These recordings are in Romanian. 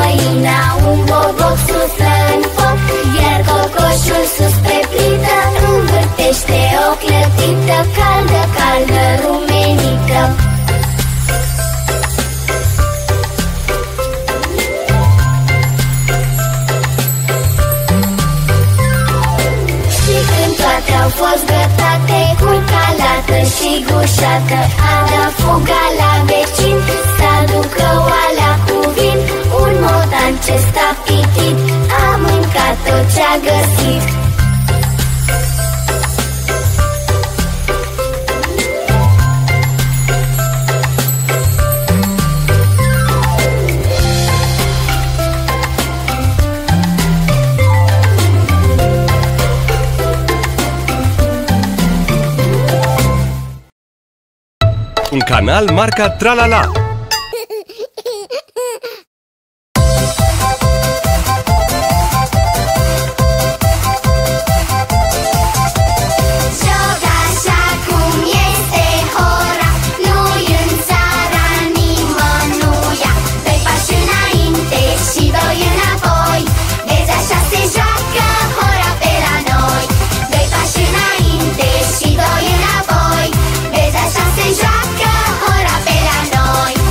găina un boboc suflă în foc, iar cocoșul sus pe plită învârtește o clătită caldă, caldă, rumenită. Și când toate au fost gătate, cu calată și gușată, a dat fuga la vecin să aducă oalea cu vin. Un motan ce sta pitit a mâncat tot ce-a găsit. Un canal marca Tralala. Joacă hora pe la noi.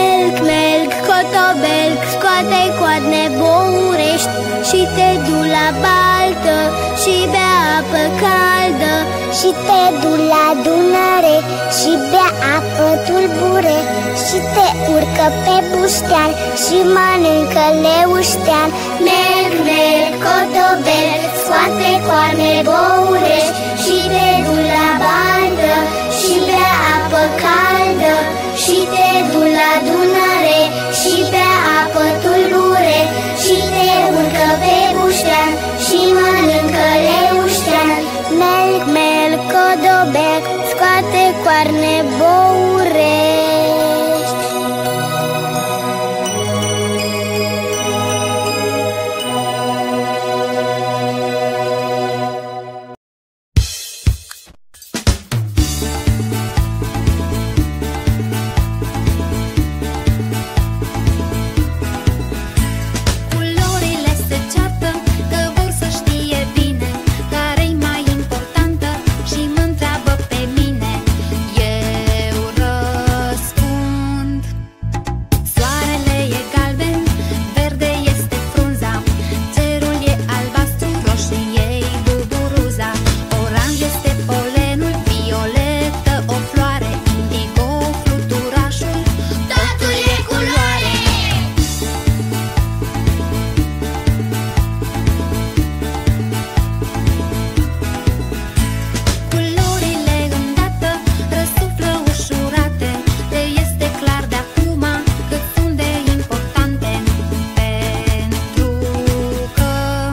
Melc, melc, cotobelc, scoate coadne bourești și te du la baltă și bea apă caldă. Și te du la Dunăre și bea apă tulbure. Și te urcă pe buștean și mănâncă leuștean. Melc, melc, cotobelc, scoate coadne bourești și te du la baltă și bea apă caldă. Și te du la Dunăre și bea apă tulbure. Și te urcă pe buștean și mănâncă leuștean. Melc, melc, cotobelc, scoate coarne bourești. Culorile se ceartă că vor să știe bine care-i mai importantă și mă întreabă pe mine. Eu răspund: soarele e galben, verde este frunza, cerul e albastru, roșie-i buburuza, oranj este polenul, violetă o floare, indigo fluturașul, totul e culoare. Culorile îndată răsuflă ușurate, le este clar de acum cât sunt de importante, pentru că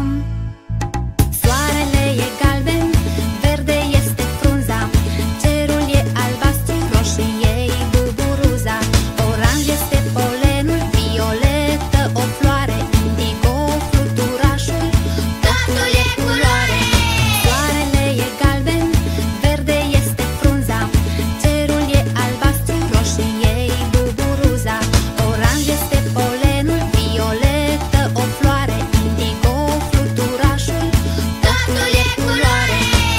soarele e galben, verde este frunza, cerul e albastru, roșie-i buburuza, oranj este polenul, violetă o floare, indigo fluturașul, totul e culoare. Soarele e galben, verde este frunza, cerul e albastru, roșie-i buburuza, oranj este polenul, violetă o floare, indigo fluturașul, totul e culoare.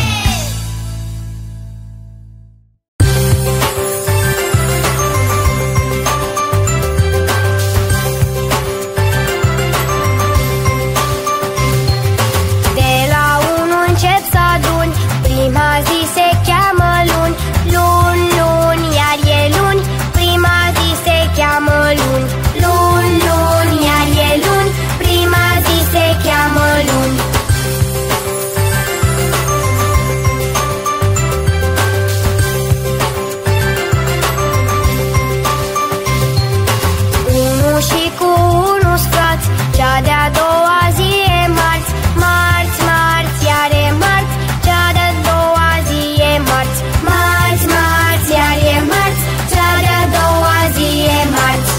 De la unu încep să aduni, prima zi se cheamă luni. Luni, luni, iar e luni, prima zi se cheamă luni. Luni, luni, iar e luni, prima zi se cheamă luni. Unu și cu unu sfrați, cea de-a doua zi e marți. Marți, marți, iar e marți, cea de-a doua zi e marți. Marți, marți, iar e marți, cea de-a doua zi e marți.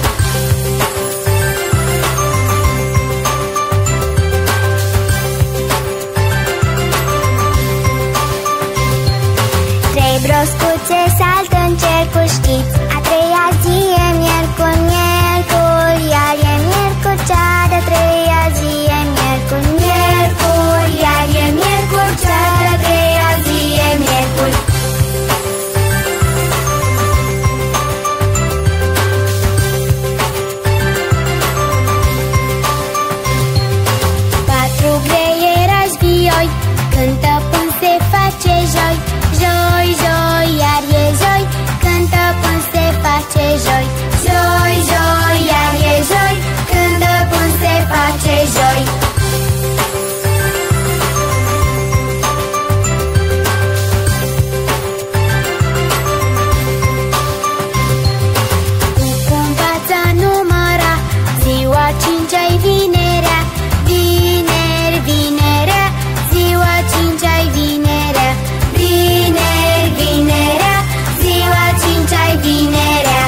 Trei broscuțe saltă în cercul, știți? A treia zi e miercuri, miercuri, iar e miercuri, cea de-a treia zi e miercuri, miercuri, iar e miercuri, cea de-a treia zi e miercuri. Patru greierași vioi cântă până se face joi. Joi, joi, iar e joi, cântă până se face joi. Joi, joi, iar e joi, cântă până se face joi. Tu învață a număra, ziua cincea-i vinerea. Vineri, vinerea, ziua cincea-i vinerea. Vineri, vinerea, ziua cincea-i vinerea.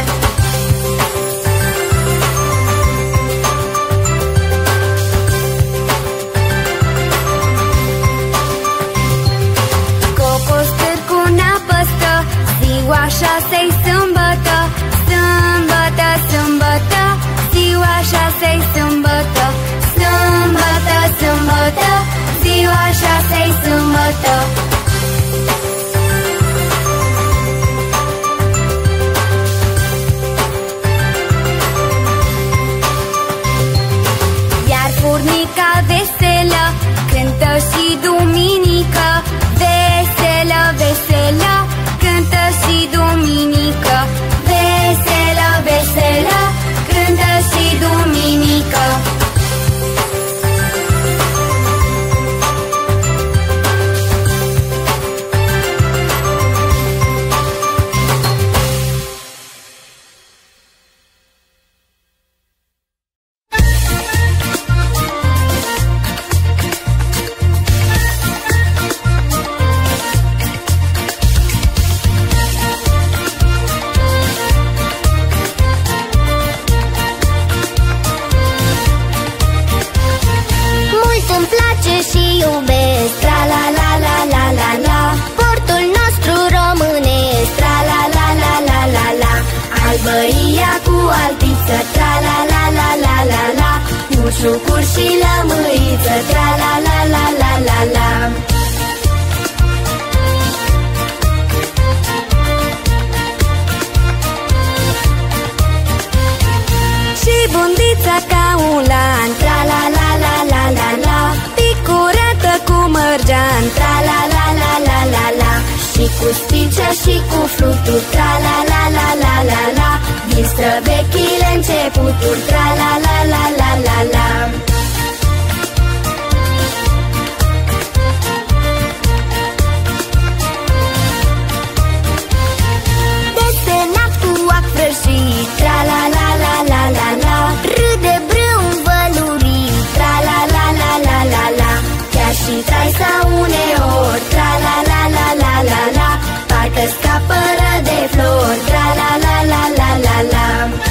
Cocos târcu n-apă stă, ziua șasei sâmbătă. Sâmbătă, sâmbătă, ziua șasei sâmbătă. Sâmbătă, sâmbătă, ziua șasei sâmbătă. și duminică, veselă, veselă, cântă și duminică, veselă, veselă, cântă și duminică. Albăria cu altiță, tra-la-la-la-la-la-la, mușucuri și lămâiță, tra-la-la-la-la-la-la. Și bundița ca un lan, tra-la-la-la-la-la-la, picurată cu mărgean, tra-la-la-la-la-la-la, și cu spicea și cu fluturi, tra-la-la-la-la-la-la, din străvechile începuturi, tra-la-la-la-la-la-la. Desenat cu ac prăjit, tra-la-la-la-la-la-la, râde brâu învălurit, tra-la-la-la-la-la-la, chiar și trai sau uneori, tra-la-la-la-la-la-la, parcă scapără de flori, tra-la-la-la-la-la-la.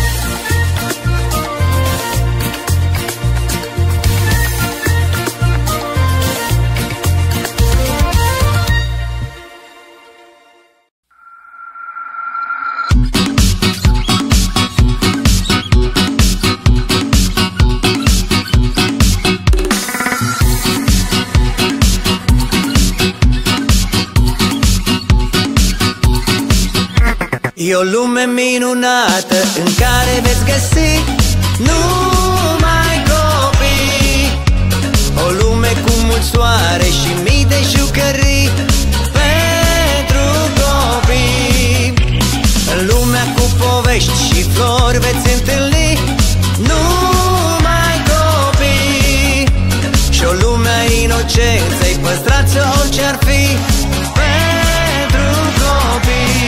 E o lume minunată în care veți găsi numai copii, o lume cu mult soare și mii de jucării pentru copii. În lumea cu povești și flori veți întâlni numai copii, și o lume a inocenței, păstrați orice-ar fi pentru copii.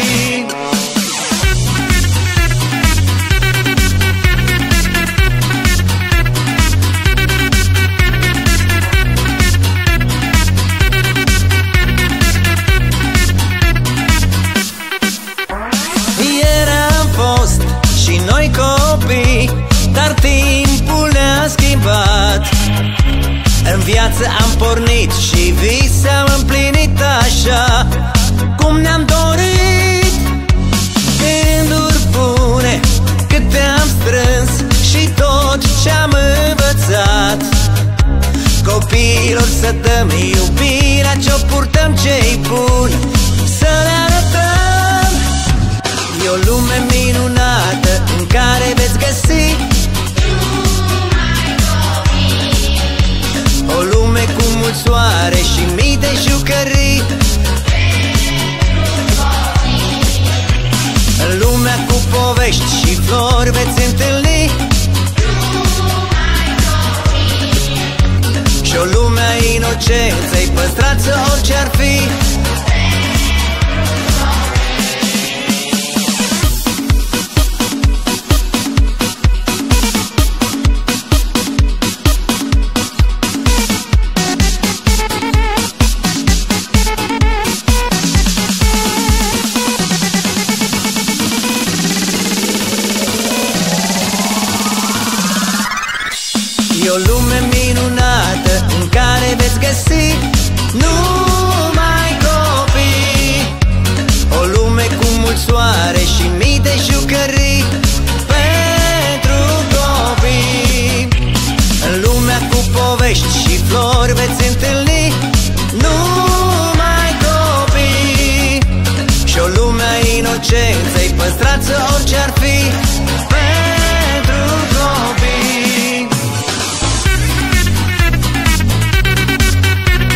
Noi copii, dar timpul ne-a schimbat. În viață am pornit și vise am împlinit așa cum ne-am dorit. Gânduri bune câte am strâns și tot ce-am învățat. Copiilor să dăm iubirea ce-o purtăm, ce-i bun să le arătăm. E o lume minunată în care veți găsi o lume cu mult soare și mii de jucării. În lumea cu povești și flori veți întâlni și o lume a inocenței, păstrați orice-ar fi. E o lume minunată în care veți găsi numai copii, o lume cu mult soare și mii de jucării pentru copii. În lumea cu povești și flori veți întâlni numai copii, și o lume a inocenței, păstrați orice-ar fi pentru copii.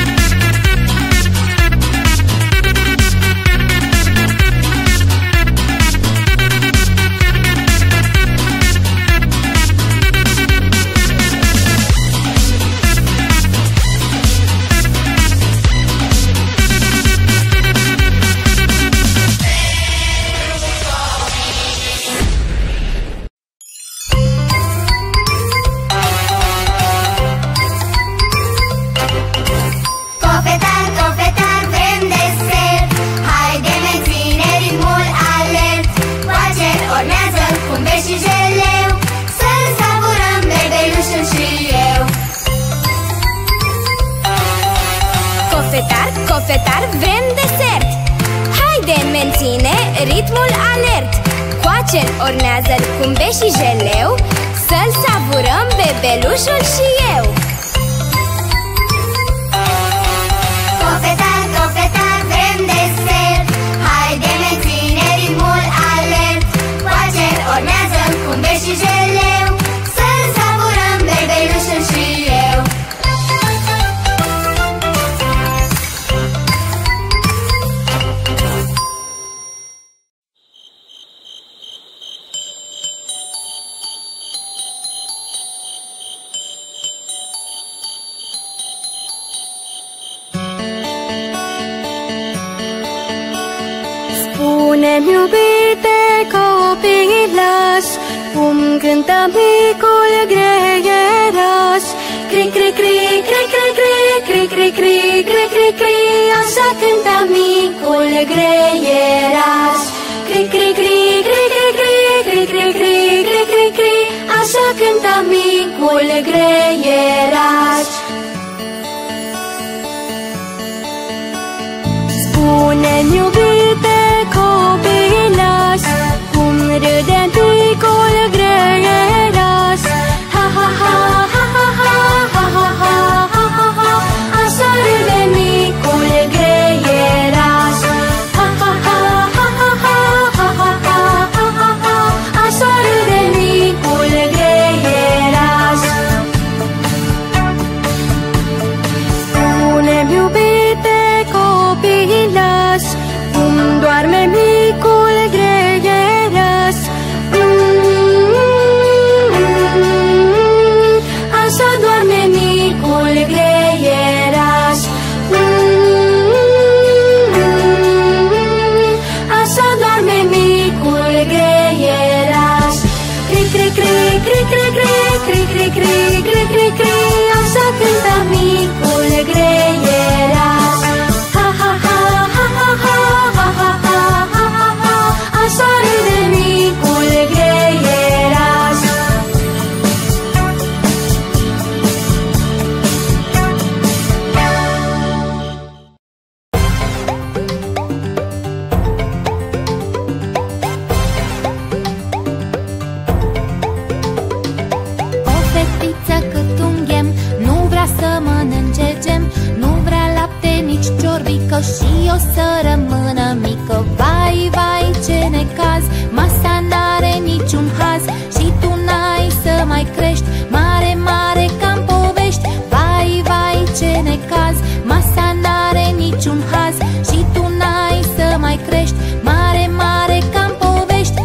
Pofetar, vrem desert. Haide, menține ritmul alert. Coace ornează-l cu beș și jeleu, să-l savurăm bebelușul și eu. Pofetar, pofetar, vrem desert. Haide, menține ritmul alert. Coace ornează-l cu beș și jeleu, să-l savurăm bebelușul și eu. Spune-mi, iubite copilaș, cum cântă micul greieraș. Cri, cri, cri, cri, cri, cri, cri, cri, cri, cri, cri, cri, așa cântă micul greieraș. Cri, cri, cri, cri, cri, cri, cri, cri, cri, cri, cri, cri, așa cântă micul greieraș. Spune-mi, iubite copilaș, cum râde micul greieraș. Ha, ha, ha, ha, ha, ha, ha, ha, ha, ha, ha, ha, așa râde micul greieraș. Ha, ha, ha, ha, ha, ha, ha, ha, ha, ha, ha, așa râde micul greieraș. Spune-mi, iubite copilaș, cum doarme micul greieraș. Așa doarme micul greieraș. Așa doarme micul greieraș. Cri, cri, cri, cri, cri, cri, cri, cri, cri, cri, cri, cri, așa cântă micul greieraș. Ha, ha, ha, ha, ha, ha, ha, ha, ha, ha, ha, ha, așa râde micul greieraș. O fetiță cât un ghem, nu vrea să mănânce gem, nu vrea lapte, nici ciorbică și o să rămână mică. Vai, vai, ce necaz, masa n-are niciun haz și tu n-ai să mai crești, mare, mare ca-n povești. Vai, vai, ce necaz, masa n-are niciun haz și tu n-ai să mai crești, mare, mare ca-n povești.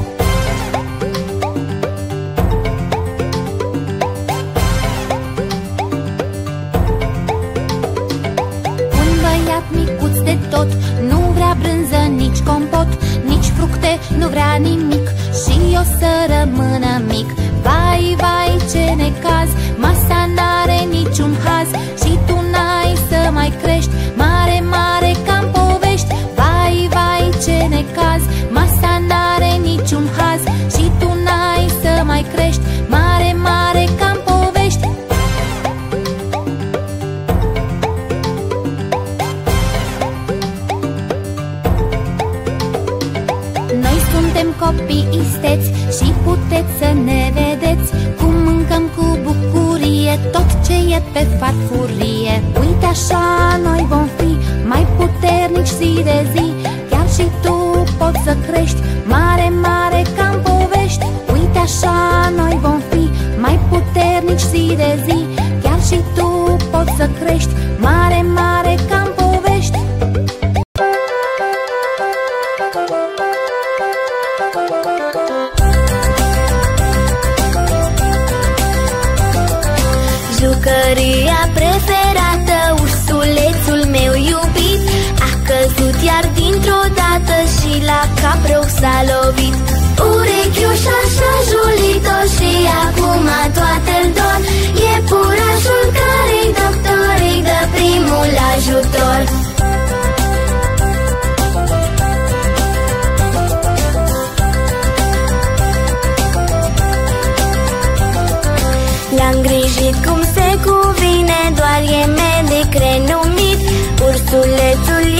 Un băiat micuț de tot, nu vrea brânză, nici compot, nici fructe, nu vrea nimic și o să rămână mic. Vai, vai, ce necaz, masa n-are niciun haz și tu n-ai să mai crești, mare, mare ca-n povești. Vai, vai, ce necaz, masa n-are niciun haz și tu n-ai să mai crești, mare, mare ca-n povești. Noi suntem copii isteți și puteți să ne vedeți cum mâncăm cu bucurie tot ce e pe farfurie. Uite așa noi vom fi mai puternici zi de zi, chiar și tu poți să crești, mare, mare ca-n povești. Uite așa noi vom fi mai puternici zi de zi, chiar și tu poți să crești, mare, mare ca-n povești. Jucăria preferată, ursulețul meu iubit, a căzut iar dintr-o dată și la cap rău s-a lovit. Urechiușa și-a julit-o și acum toată-l dor. E purașul care-i doctor, îi dă primul ajutor. L-a îngrijit cum se cuvine, doar e medic renumit. Ursulețul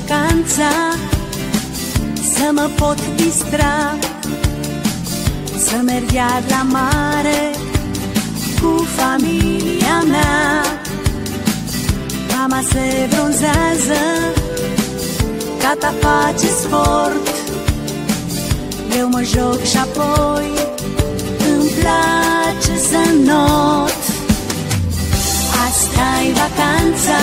vacanța, să mă pot distra, să merg iar la mare cu familia mea. Mama se bronzează, tata face sport, eu mă joc și apoi îmi place să not. Asta-i vacanța,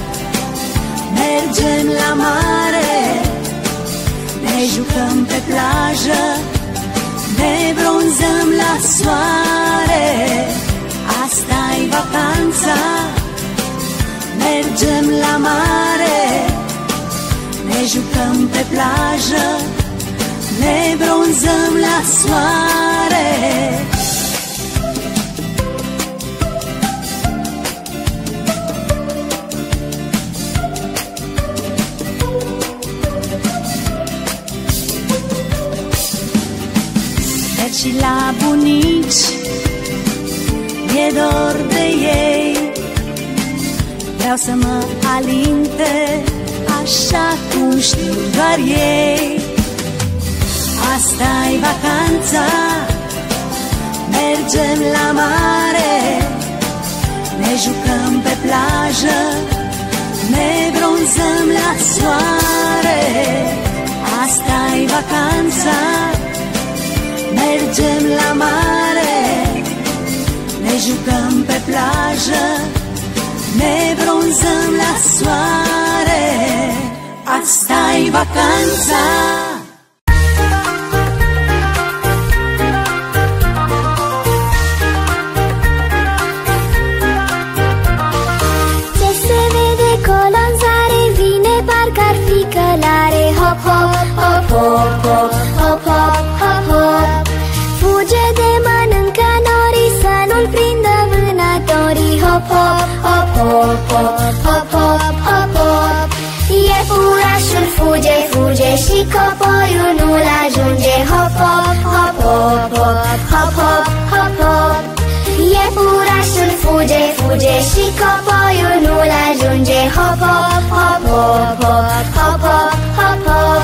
mergem la mare, ne jucăm pe plajă, ne bronzăm la soare. Asta-i vacanța, mergem la mare, ne jucăm pe plajă, ne bronzăm la soare. Merg și la bunici, mi-e dor de ei, vreau să mă alinte așa cum știu doar ei. Asta-i vacanța, mergem la mare, ne jucăm pe plajă, ne bronzăm la soare. Asta-i vacanța, mergem la mare, ne jucăm pe plajă, ne bronzăm la soare. Asta-i vacanța. Ce se vede colo în zare, vine parcă ar fi călare. Hop, hop, hop, hop, hop, hop, hop, hop, hop. Fuge de mănâncă norii, să nu-l prindă vânătorii. Hop, hop, hop, hop, hop, hop, hop, hop, hop. Iepurașul fuge, fuge și copoiul nu-l ajunge. Hop, hop, hop, hop, hop, hop, hop, hop, hop. Iepurașul fuge, fuge și copoiul nu-l ajunge. Hop, hop, hop, hop, hop, hop, hop, hop, hop.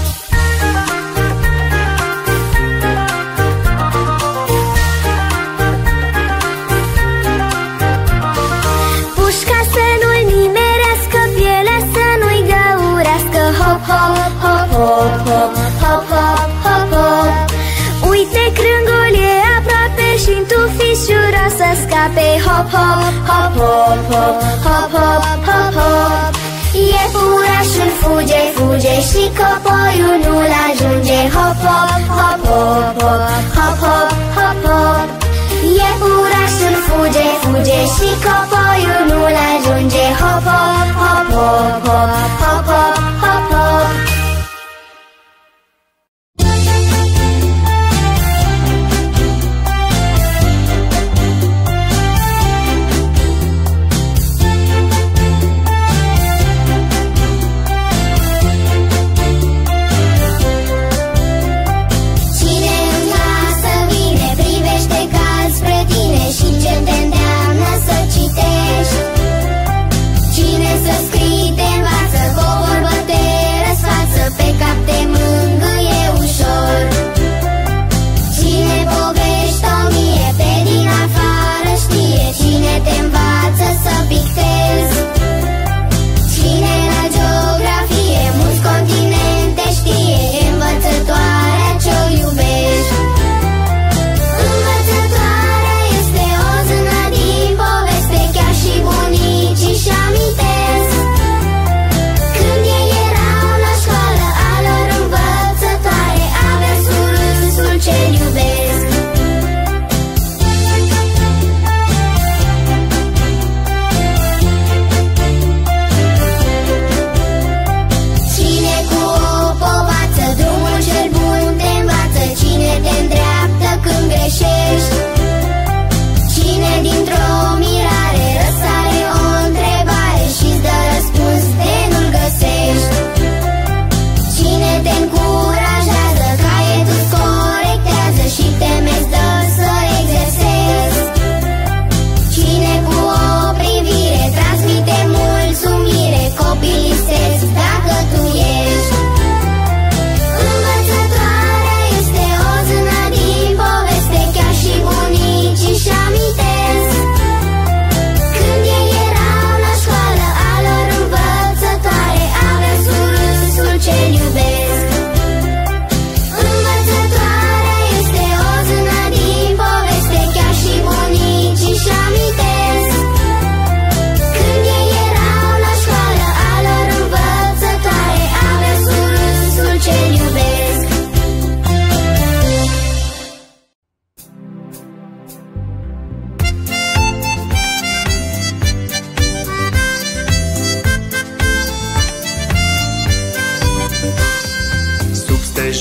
Pușca să nu-l nimerească, pielea să nu-i găurească. Hop, hop, hop, hop, hop, hop, hop, hop, hop. Uite, crângul e aproape și-n tufișul o să scape. Hop, hop, hop, hop, hop, hop, hop, hop, hop. Iepurașul fuge, fuge și copoiul nu-l ajunge. Hop, hop, hop, hop, hop, hop, hop, hop, hop. Iepurașul fuge, fuge și copoiul nu-l ajunge. Hop, hop, hop, hop, hop, hop, hop, hop, hop. Cine în casă vine, privește cald spre tine și ce te îndeamnă să citești.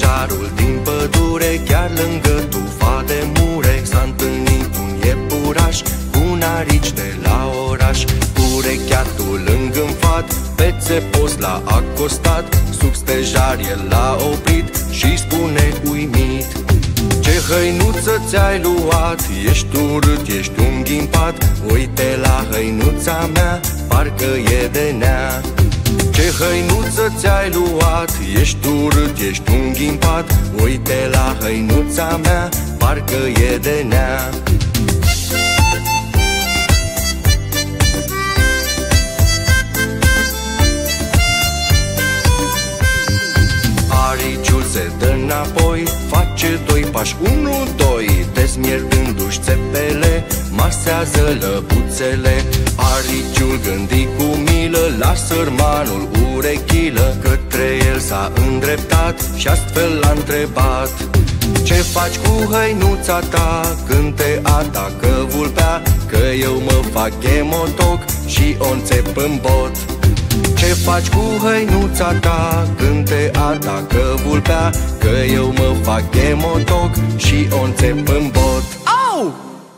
stejarul din pădure, chiar lângă tufa de mure, s-a întâlnit un iepuraș cu narici de la oraș. Urecheatul lângă înfat, pețe post l-a acostat, sub stejar el l-a oprit și spune uimit: ce hăinuță ți-ai luat? Ești urât, ești un ghimpat, uite la hăinuța mea, parcă e de nea. Ce hăinuță ți-ai luat? Ești urât, ești un ghimpat, uite la hăinuța mea, parcă e de nea. Ariciul se dă înapoi, face doi pași, 1, 2, dezmierdându-și țepele, masează lăbuțele. Ariciul gândi cu milă la sărmanul urechilă, către el s-a îndreptat și astfel l-a întrebat: ce faci cu hăinuța ta când te atacă vulpea? Că eu mă fac ghemotoc și o înțep în bot. Ce faci cu hăinuța ta când te atacă vulpea? Că eu mă fac ghemotoc și o înțep în bot. Au!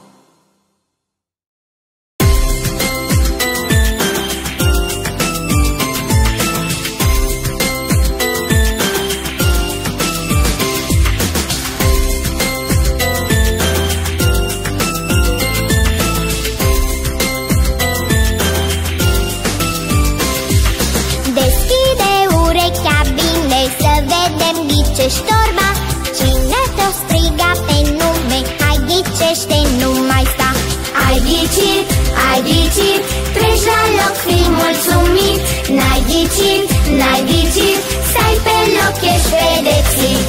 Ghicești torba, cine te-o striga pe nume? Hai ghicește, nu mai sta. Ai ghicit, treci la loc, fii mulțumit. N-ai ghicit, stai pe loc, ești pedepsit.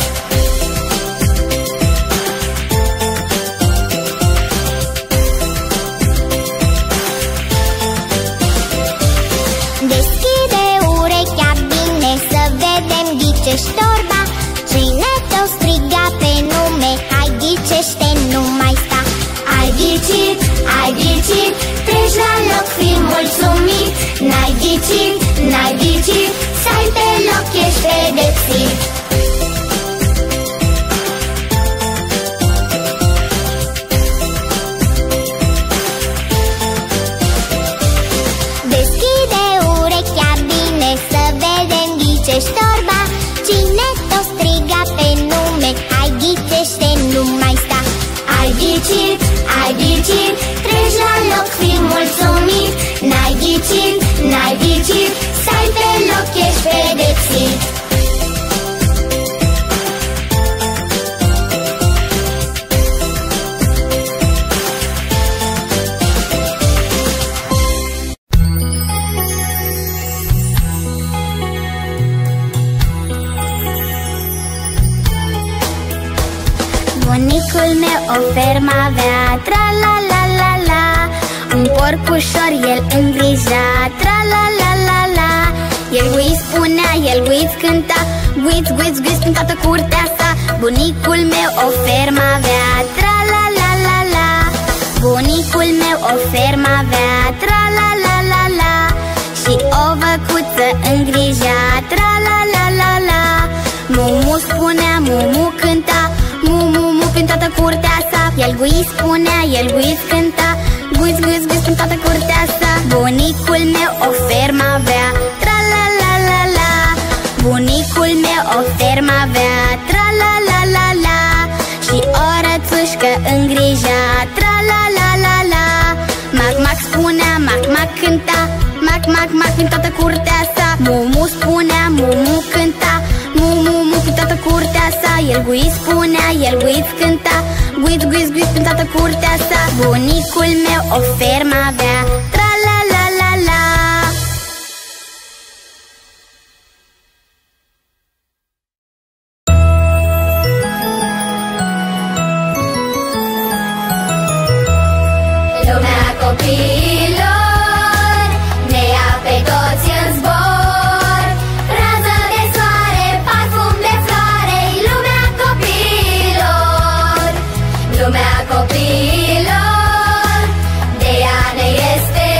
Deschide urechea bine să vedem, ghicești torba, cine te-o striga pe nume? Hai ghicește, nu mai sta. Ai ghicit, treci la loc, fii mulțumit. N-ai ghicit, stai pe loc, ești pedepsit. Deschide urechea bine să vedem, ghicești torba, cine te-o striga pe nume? Hai ghicește, nu mai sta. Ai ghicit, treci la loc, fii mulțumit. N-ai ghicit, stai pe loc, ești pedepsit. Bunicul meu o fermă avea, tra-la-la-la-la. Un porcușor el îngrija, tra-la-la-la-la. El guiz spunea, el guiz cânta, guiz, guiz, guiz în toată curtea sa. Bunicul meu o fermă avea, tra-la-la-la-la. Bunicul meu o fermă avea, tra-la-la-la-la. Și o văcuță îngrija, tra-la-la-la-la. Mumu spunea, mumu cânta, mu-mu-mu prin toată curtea sa. El guiz spunea, el guiz cânta, guiz, guiz, guiz prin toată curtea sa. Bunicul meu o fermă avea, tra-la-la-la-la. Bunicul meu o fermă avea, tra-la-la-la-la. Și o rățușcă îngrija, tra-la-la-la-la. Mac-mac spunea, mac-mac cânta, mac-mac-mac prin toată curtea sa. Mu-mu spunea, mu-mu cânta, mu-mu-mu prin toată curtea sa. El guiz spunea, el guiz cânta, guiz, guiz, guiz prin toată curtea sa. Bunicul meu o fermă avea, tra-la-la-la-la. Lumea copiilor ne ia pe toți în zbor. Rază de soare, parfum de floare, lumea copiilor. Lumea copiilor, de ea ne este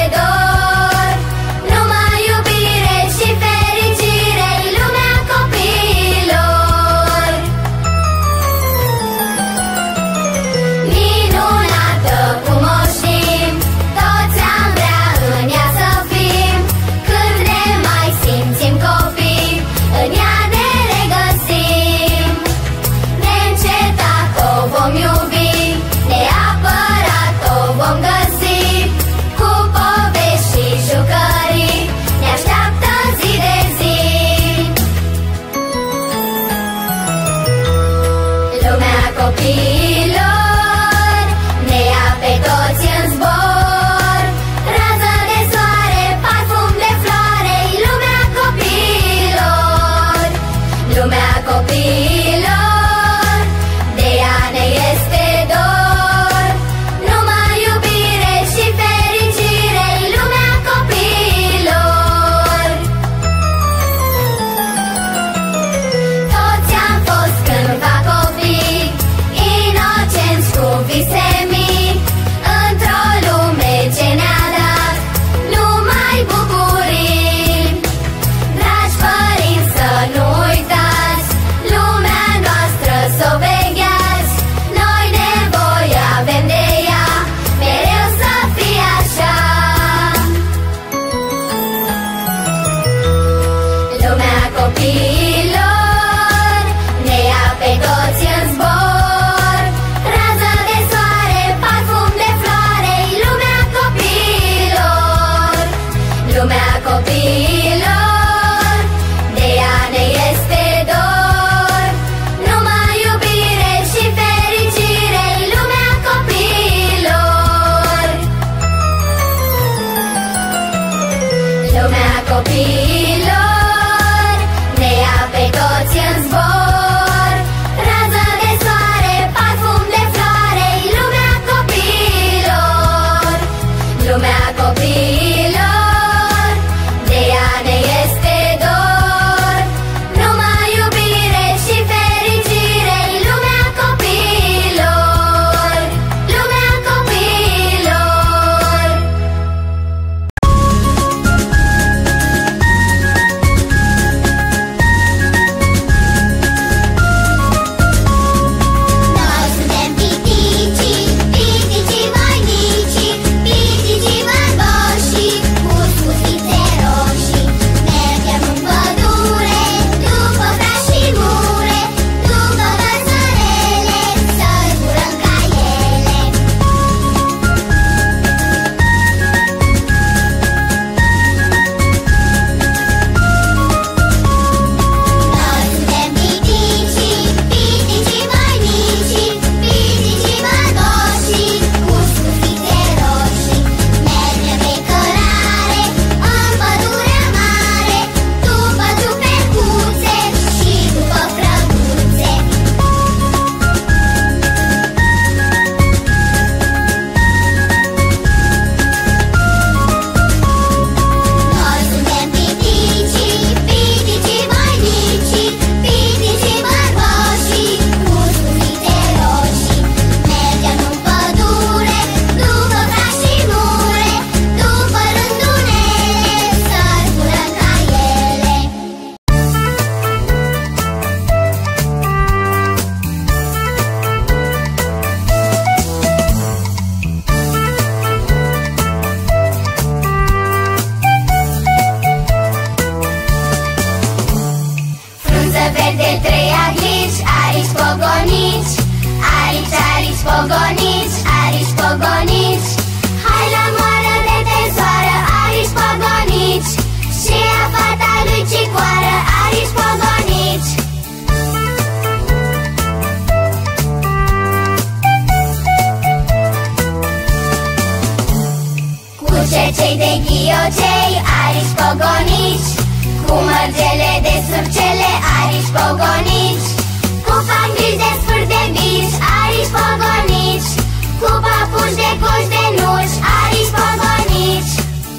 cei de ghiocei, arici pogonici, cu mărgele de surcele, arici pogonici, cu panglici de sfârși de bici, arici pogonici, cu papuși de coși de nuci, arici pogonici.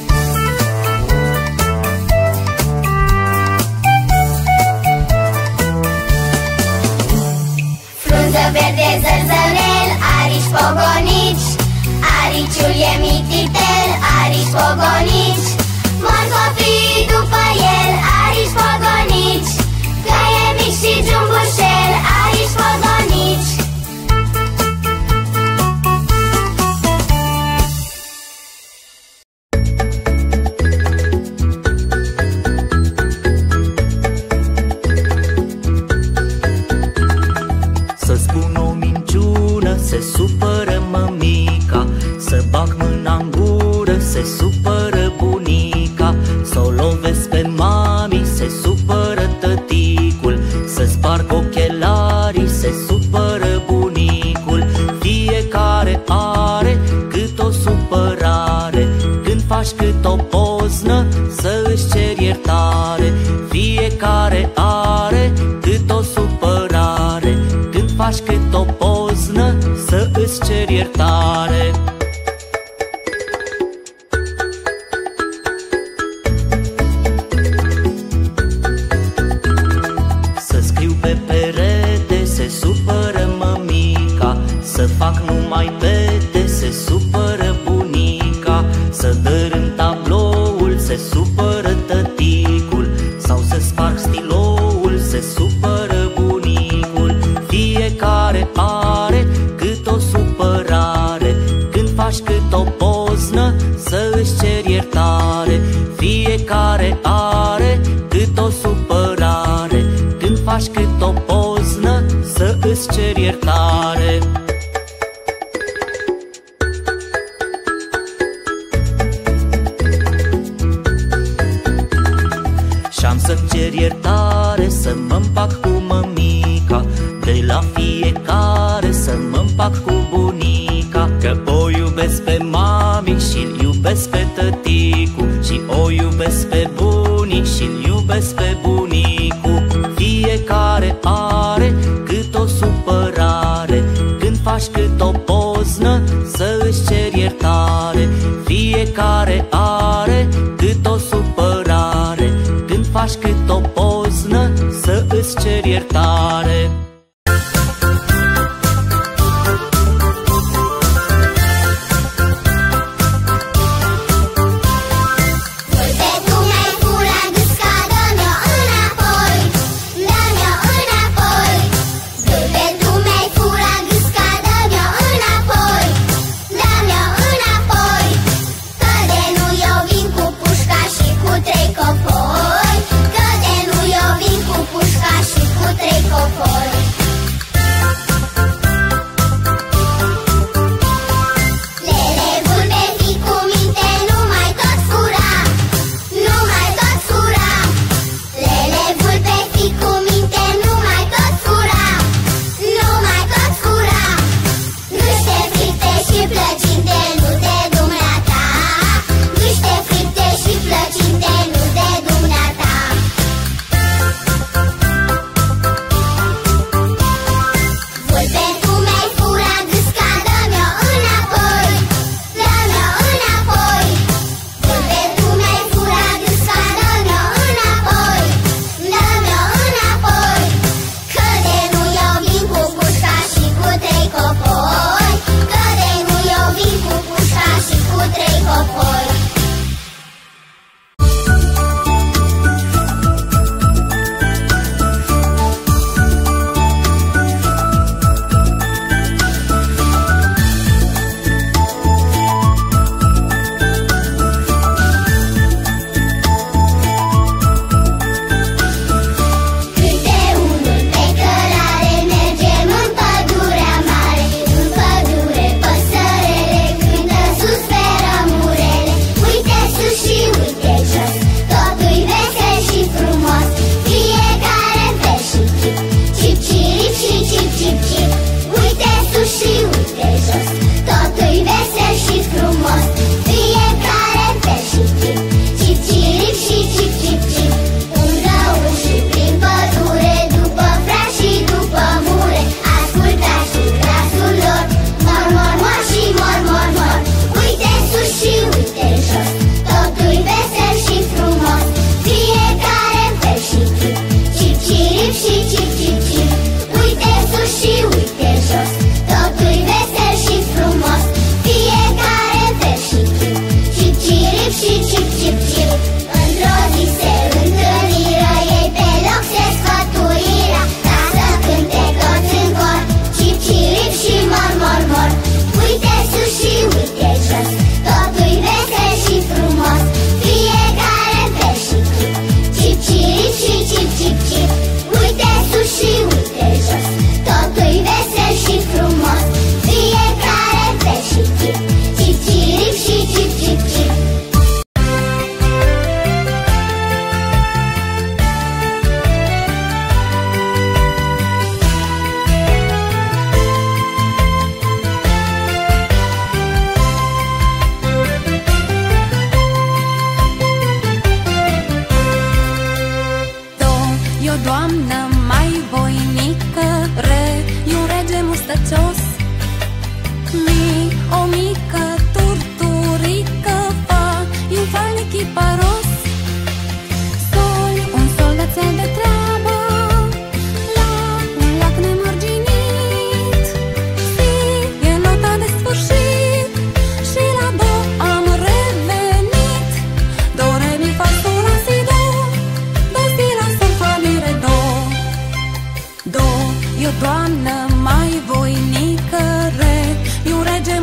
Frunză verde zărzănel, arici pogonici, ariciul e mititel, arici pogonici, morcofii după el, arici pogonici, căie mici și jumbușel, arici pogonici. Să spun o minciună, se supără mămica, să bag mâna-n gură, se supără bunica, să o lovesc pe mami, se supără tăticul, să sparg ochelarii, se supără bunicul. Fiecare are cât o supărare, când faci cât o poznă, să își ceri iertare. Fiecare are cât o supărare, când faci cât o poznă, să îți ceri iertare. Să scriu pe perete, se supără mămica, să fac numai pete, se supără bunica, să dărâm tabloul, se supără tăticul, sau să sparg stiloul, se supără bunicul. Fiecare are cât o supărare, când faci cât o poznă, să își ceri iertare. Fiecare are cât o supărare, când faci cât o poznă, să îți ceri iertare. Și-am să-mi cer iertare, să mă împac cu mămica, de la fiecare să mă împac cu bunica, că o iubesc pe mami și-l iubesc pe tăticu, și o iubesc pe bunic și-l iubesc pe bunicu. Fiecare are cât o supărare, când faci cât o poznă, să își ceri iertare. Fiecare are cât o supărare, când faci cât o poznă, să îți ceri iertare. Că de nu eu vin cu pușca și cu trei copori.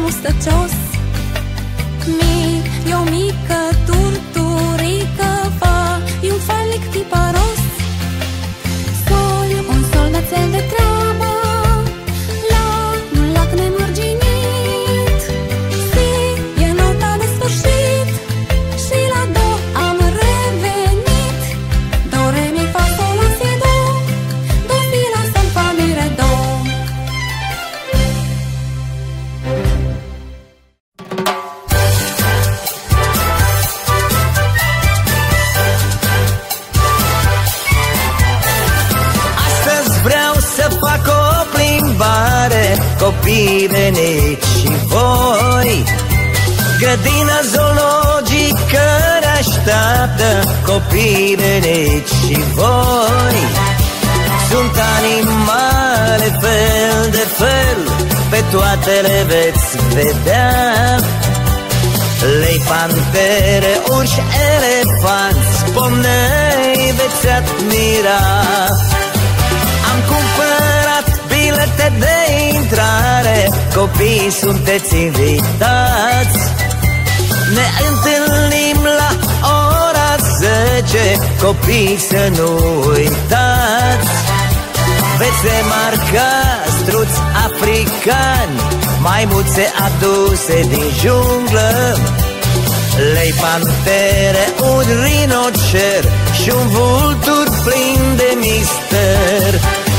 mustăcios. E o mică turturică, fa, e un falic tiparos. Sol, un soldațel de treabă, la un lac nemărginit. Si, e nota de sfârșit și la do am revenit. Do, re, mi, fa, sol, la, si, do, do, si, la, sol, fa, mi, re, do. Copii, veniți și voi. Grădina zoologică ne așteaptă. Copii, veniți și voi. Sunt animale fel de fel, pe toate le veți vedea. Lei, pantere, urși, elefanți, pomnei veți admira. Am cumpărat bilete de intrare, copiii sunteți invitați. Ne întâlnim la ora 10, copiii să nu uitați. Veți remarca struți africani, maimuțe aduse din junglă, lei, pantere, un rinocer și un vultur plin de mister.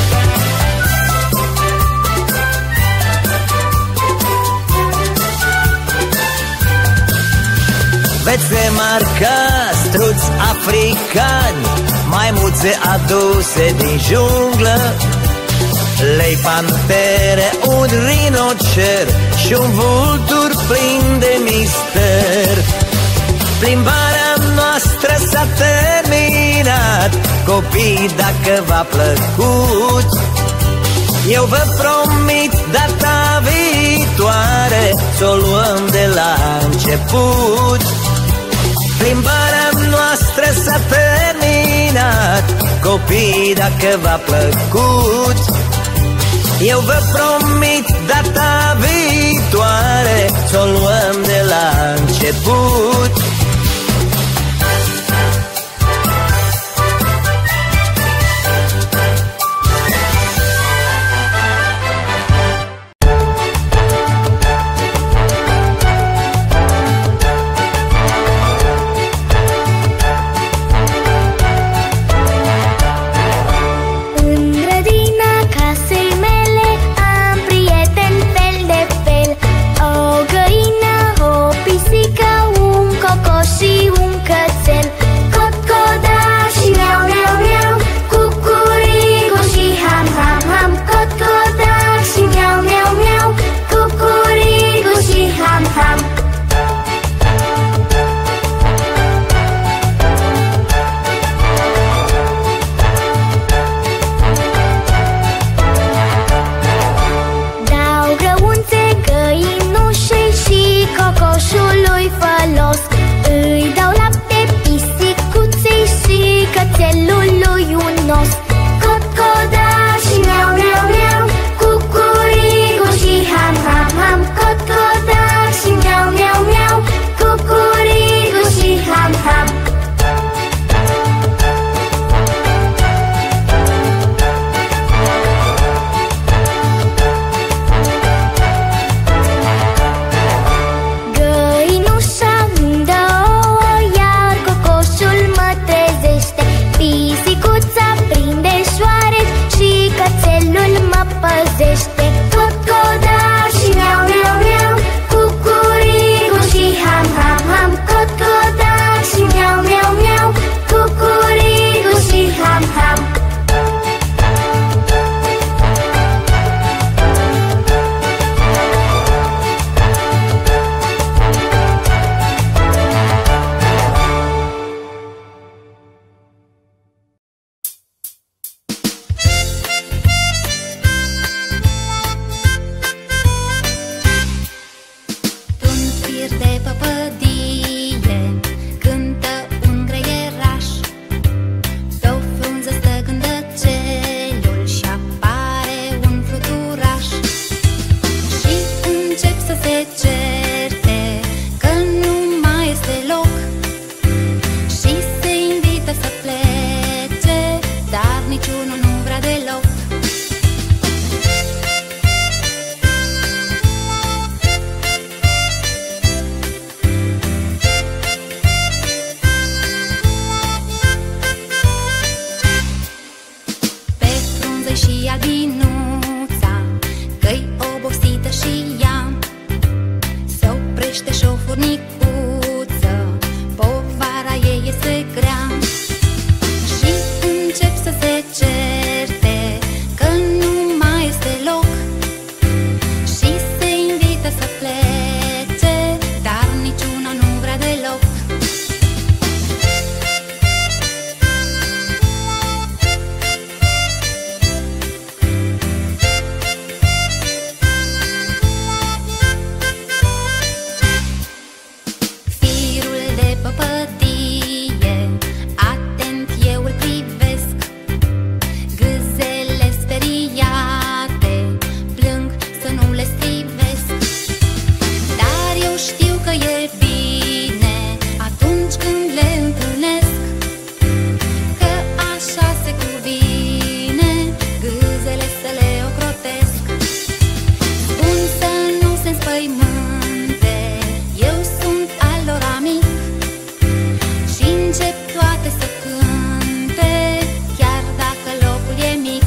Veți remarca struți africani, maimuțe aduse din junglă, lei, pantere, un rinocer și un vultur plin de mister. Plimbarea noastră s-a terminat, copii, dacă v-a plăcut, eu vă promit data viitoare să o luăm de la început. Plimbarea noastră s-a terminat, copii, dacă v-a plăcut, eu vă promit data viitoare să o luăm de la început. O găină, o pisică, un cocoș. certe, că nu mai este loc, și se invită să plece, dar niciunul nu vrea deloc. Pe frunză și albinuța, că-i obosită și ea, se oprește și o furnicuță, povara ei este grea. Și încep să se certe, că nu mai este loc, și se invită să plece, dar niciuna nu vrea deloc. Firul de păpătie, atent eu îl privesc, gâzele speriate plâng să nu le strivesc. Dar eu știu că e bine atunci când le întâlnesc, că așa se cuvine gâzele să le ocrotesc. Spun să nu se înspăimânte, eu sunt al lor amic, și încep toate să cânte, chiar dacă locul e mic.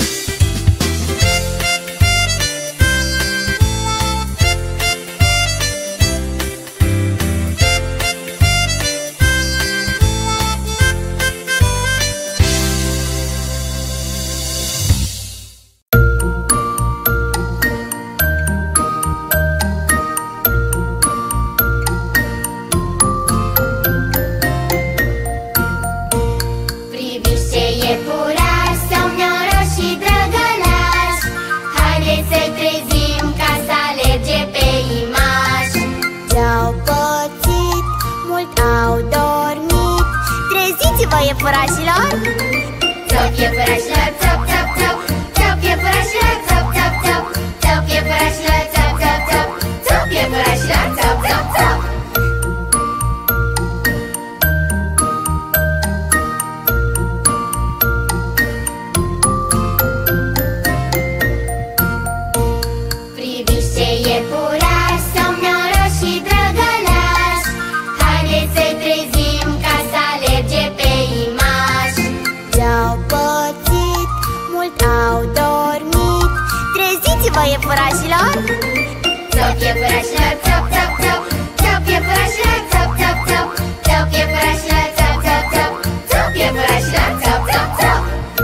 Priviți ce iepuraș, somn noroc și drăgălaș, haideți să-i trezim ca să alerge pe imaș. Ce-au pățit, mult au dormit, treziți-vă, iepurașilor! Țop, iepurașilor, țop, țop, țop, țop, iepurașilor, țop, țop, țop, țop, iepurașilor, țop, țop, țop, țop, iepurașilor, țop, țop, țop. Priviți ce iepuraș, somn noroc și drăgălaș, haideți să-i trezim ca să alerge pe imaș. Ce-au pățit, mult au dormit, treziți-vă, iepurașilor! Țop, iepurașilor, țop, țop, țop, țop, iepurașilor, țop, țop, țop, țop, iepurașilor, țop, țop, țop, țop, iepurașilor, țop, țop, țop.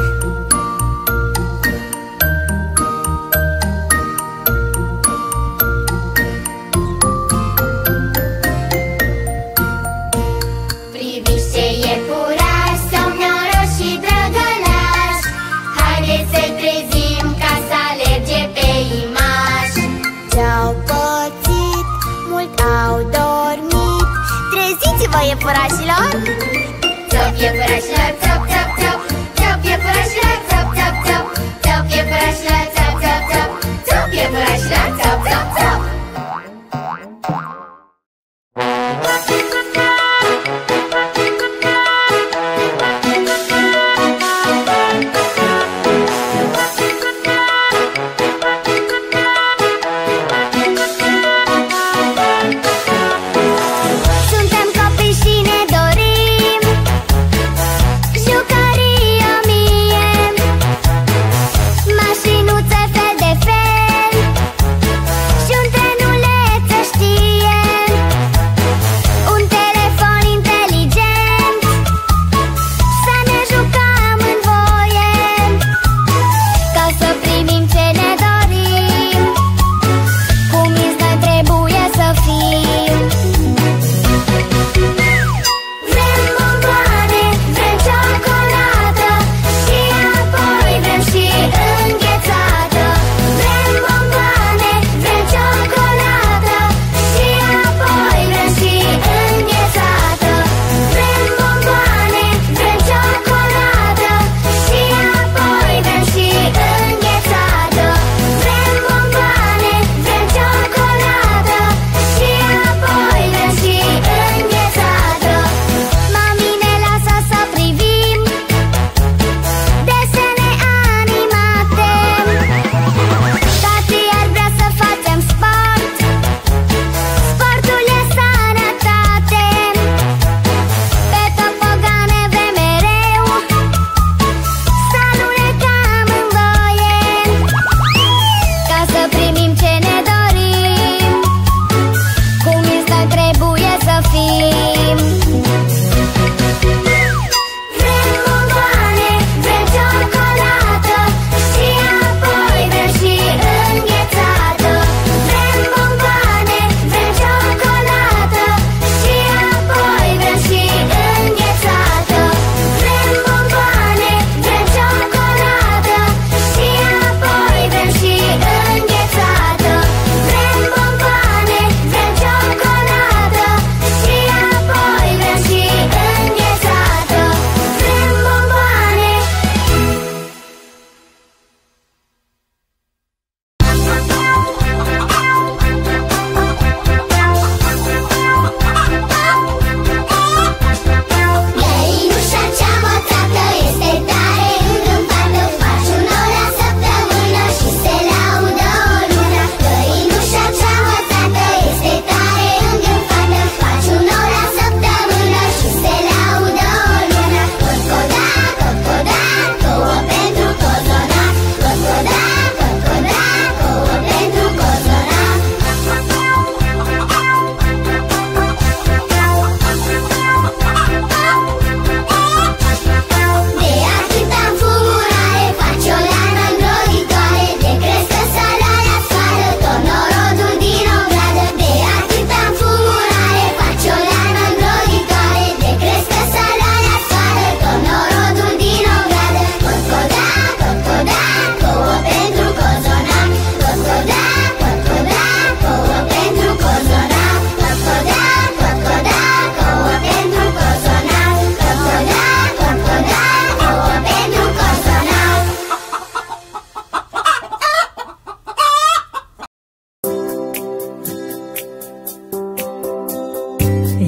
Priviți ce iepuraș, somn noroc și drăgălaș, haideți să-i trezim ca să alerge pe imaș. Ce-au pățit, mult au dormit, treziți-vă, iepurașilor! Țop, iepurașilor, țop, țop, țop, țop, iepurașilor, țop, țop, țop, țop, iepurașilor, țop, țop, țop, țop, iepurașilor, țop, țop, țop. Suntem copii și ne dorim jucăria mie.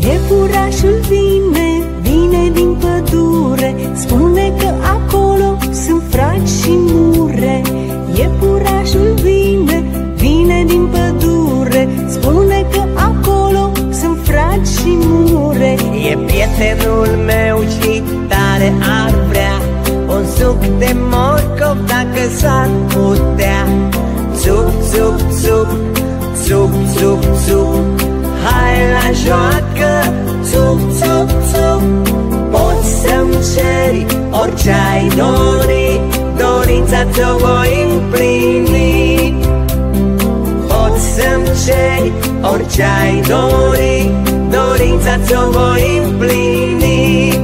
Iepurașul vine, vine din pădure, spune că acolo sunt frați și mure. Iepurașul vine, vine din pădure, spune că acolo sunt frați și mure. E prietenul meu și tare ar vrea un suc de morcov dacă s-ar putea. Suc, suc, suc, suc, suc, suc, hai la joacă. Suc, suc, suc, poți să-mi ceri orice ai dori, dorința ți-o voi împlini. Poți să-mi ceri orice ai dori, dorința ți-o voi împlini.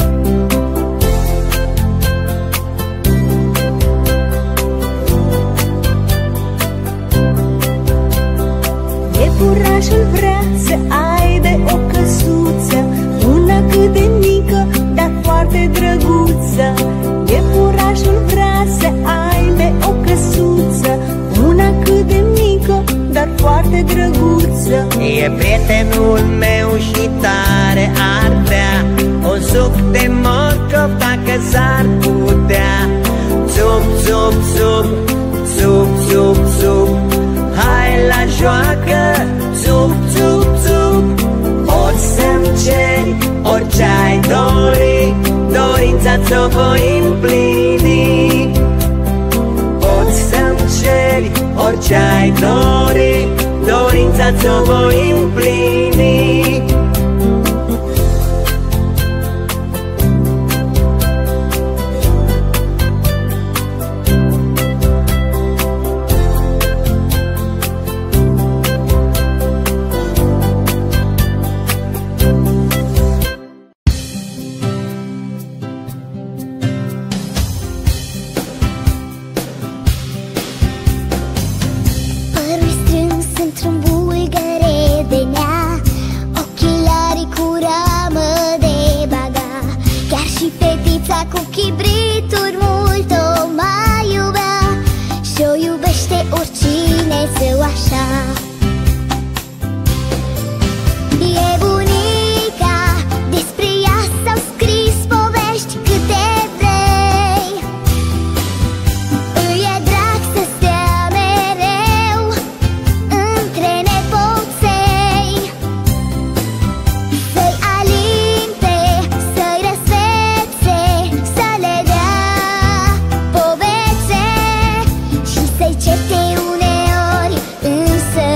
Iepurașul vrea să aibă o căsuță, una cât de mică, dar foarte drăguță. Iepurașul vrea să aibă o căsuță, una cât de mică, dar foarte drăguță. E prietenul meu și tare ar vrea un suc de morcov dacă s-ar putea. Suc, suc, suc, suc, suc, suc, hai la joacă. Suc, suc, suc, poți să-mi ceri orice ai dori, dorința ți-o voi împlini. Poți să-mi ceri orice ai dori, dorința ți-o voi împlini. Certe uneori, însă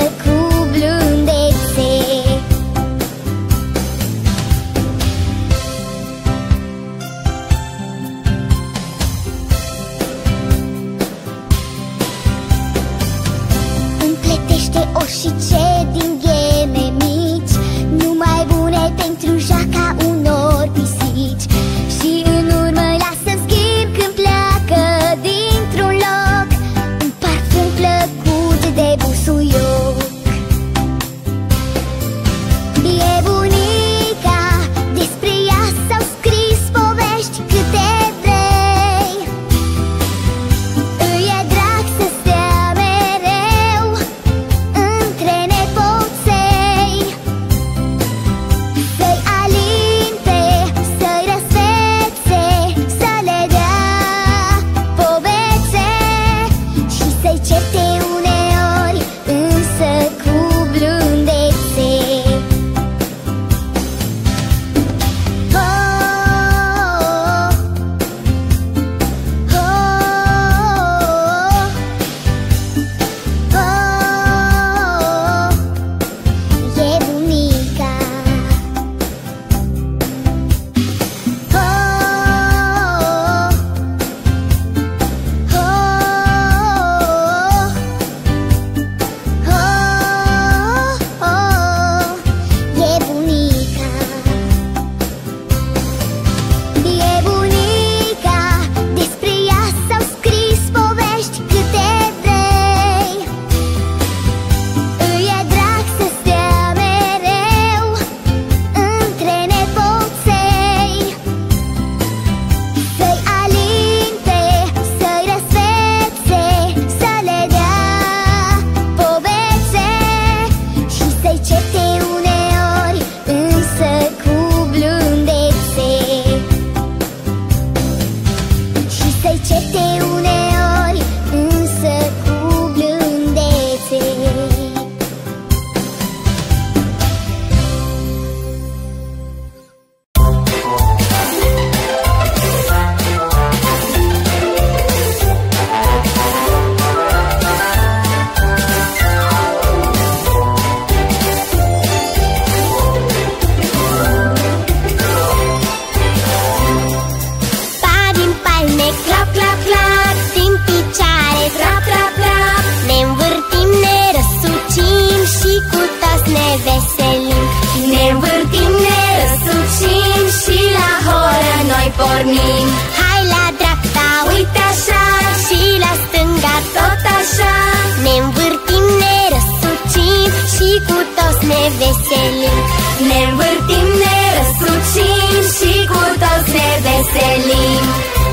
ne veselim. Ne învârtim, ne răsucim și la horă noi pornim. Hai la dreapta, Uite așa, și la stânga tot așa. ne învârtim, ne răsucim și cu toți ne veselim. Ne învârtim, ne răsucim și cu toți ne veselim.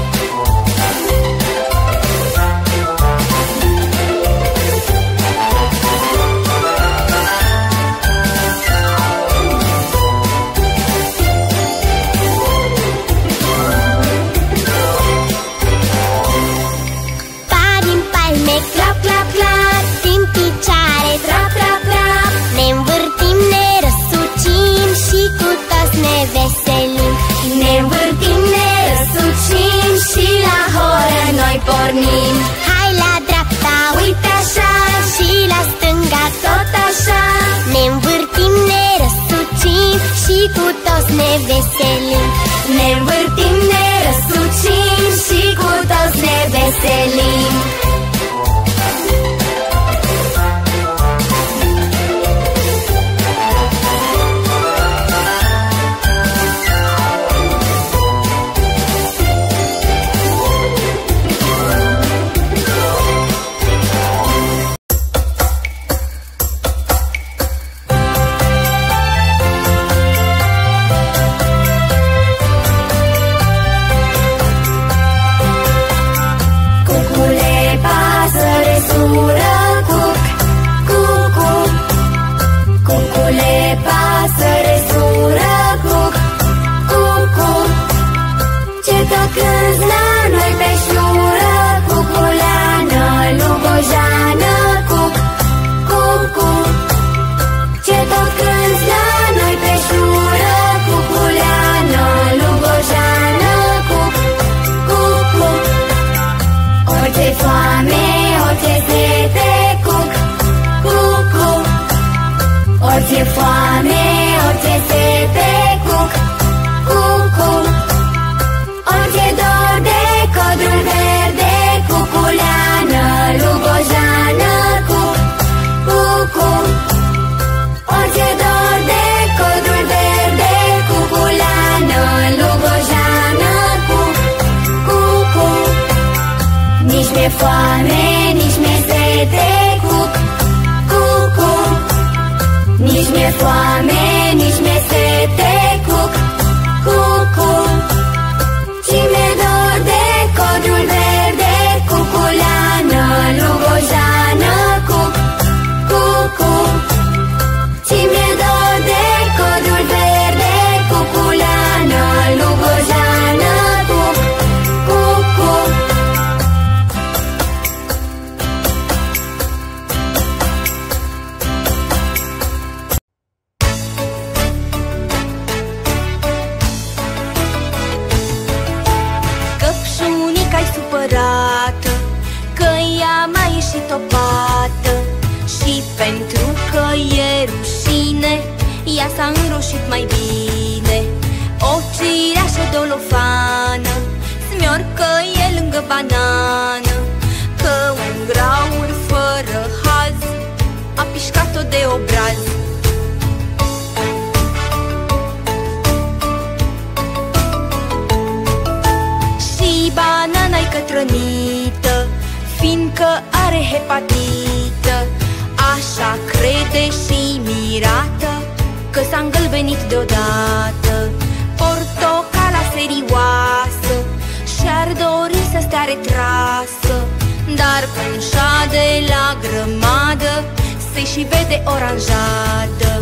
Clap, clap, clap, din picioare, Trap, trap, trap. ne învârtim, ne răsucim și cu toți ne veselim. Ne învârtim, ne răsucim și la horă noi pornim. Hai la dreapta, Uite așa, și la stânga tot așa. ne învârtim, ne răsucim și cu toți ne veselim. Ne învârtim, ne răsucim și cu toți ne veselim. Orice foame, orice sete, cuc, cucu. Orice dor de codrul verde, cuculeană, lugojană, cuc, cucu. Orice dor de codrul verde, cuculeană, lugojană, cuc, cucu. Nici mi-e foame, nici mi-e sete, cuc, cucu. Nici mi-e foame, nici mi-e sete, cuc, cucu. Și mi-e dor de codrul verde, cuculeană, lugojană, cuc, cucu. Și mi-e dor de codrul verde, cuculeană, lugojană, cuc, cucu. Supărată că ea m-a ieșit topată și pentru că e rușine, ea s-a înroșit mai bine. O cireașă dolofană smiorcă e lângă banană, că un graur fără haz a pișcat-o de obraz. Banana-i cătrănită, fiindcă are hepatită. Așa crede și mirată că s-a îngălbenit deodată. Portocala serioasă și-ar dori să stea retrasă, dar cum șade la grămadă, se și vede oranjadă.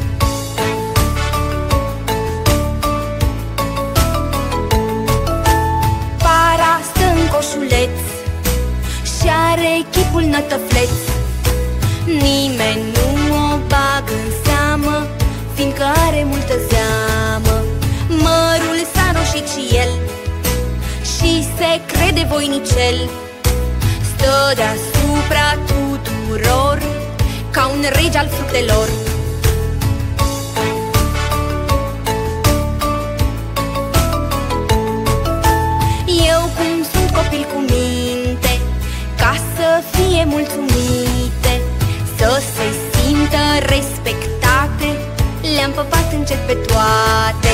Coșuleț și are chipul nătăfleț. Nimeni nu o bagă în seamă, fiindcă are multă zeamă. Mărul s-a înroșit și el și se crede voinicel. Stă deasupra tuturor ca un rege al fructelor. Copil cu minte, ca să fie mulțumite, să se simtă respectate le-am păpat încet pe toate.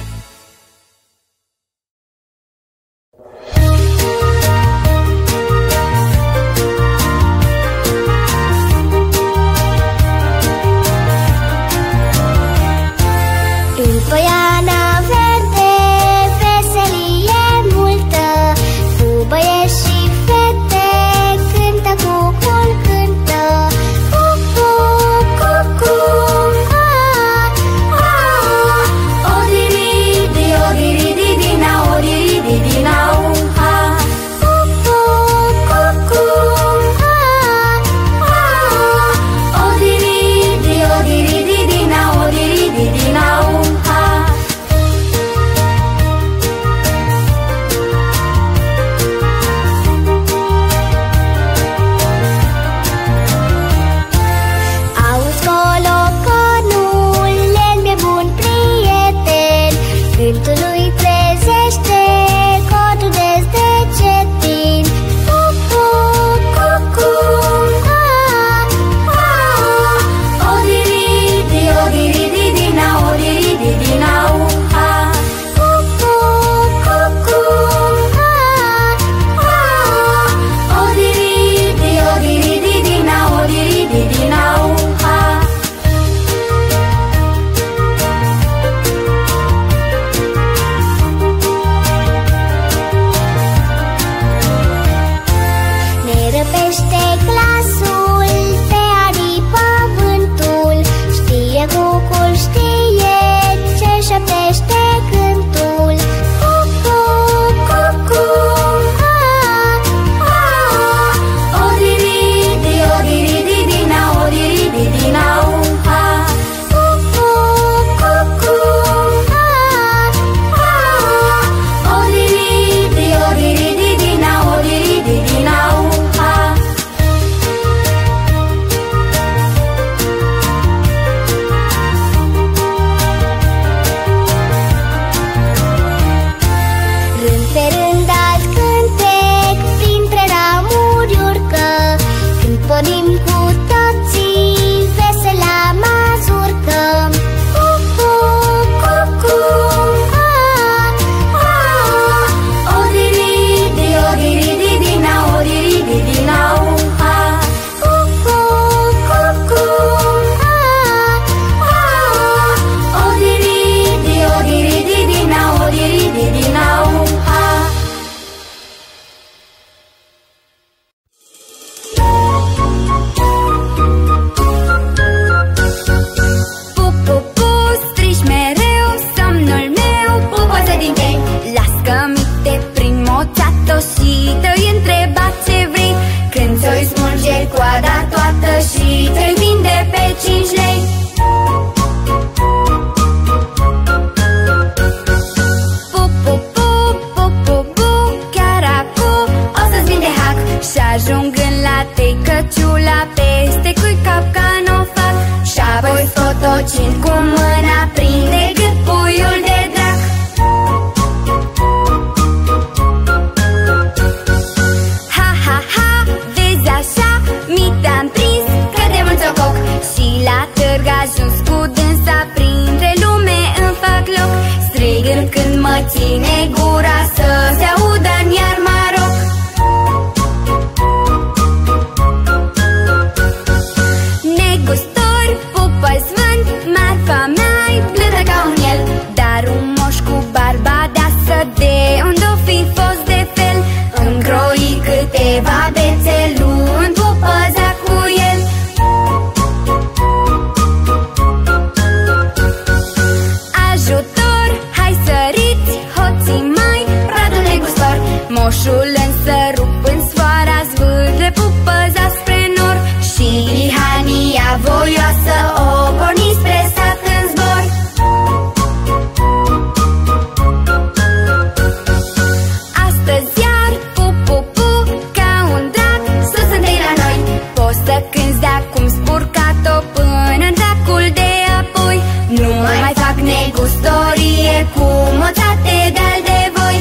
În poiana verde veselie multă, cu băieți și fete cântă, cucul cântă. Cucu, cucu, odiridi, odiridi, dina, odiridi, dina, uha. Cucu, cucu, odiridi, odiridi, dina, odiridi, dina, uha. Auzi coloconul, lemne bun prieten, cântul lui trezește codul de cetin. Cucu, cucu, odiridi, odiridi, dina, odiridi, dina, uha. Cucu, cucu, odiridi, odiridi, dina, odiridi, dina, uha. Ne răpește glasul, pe aripă vântul, știe cucul, știe ce șoptește cântul. Cucu, cucu, odiridi, odiridi, dina, odiridi, dina, uha. Cucu, cucu, odiridi, odiridi, dina, odiridi, dina, uha. Rând pe rând alt cântec printre ramuri urcă, când pornim cu toții vesel la mazurcă. Cucu, cucu, odiridi, odiridi, dina, odiridi, dina, uha. Cucu, cucu, odiridi, odiridi, dina, odiridi, dina, uha. Pu, pu, pu, strici mereu somnul meu, pupăță din tei. Las că mi te prind moțată și te-i întreba ce vrei, când ți-o smulge coada toată și te-i vinde pe 5 lei. Pu, pu, pu, pu, pu, pu, chiar acum o să-ți vin de hac și ajungând la tei căciula peste cui capcan o fac. Și apoi scotocind cu mâna prinde cât puiul de drac. Ha, ha, ha, vezi așa, mi te-am prins că de mult o coc. Și la târg ajuns cu dânsa, printre lume îmi fac loc, strigând când mă ține gura să se audă în iar Maroc. Negustor, pupă-ți vând, marfa mea-i blândă ca un el, dar un moș cu barba deasă, de unde-o fi fost de fel, îmi croi câteva bețe, luând pupăza cu el. Ajutor, hai săriți, hoții mai, pradul negustor. Moșul însă rup în sfoara, zvârle pupăza spre nor, și lihania voioasă o porni spre sat în zbor. Astăzi iar pu, pu, pu, ca un drac, sus întâi la noi. Poți să cânti de-acum spurcat-o până în dracul de apoi. Nu mai fac negustorie cu moțate de-al de voi.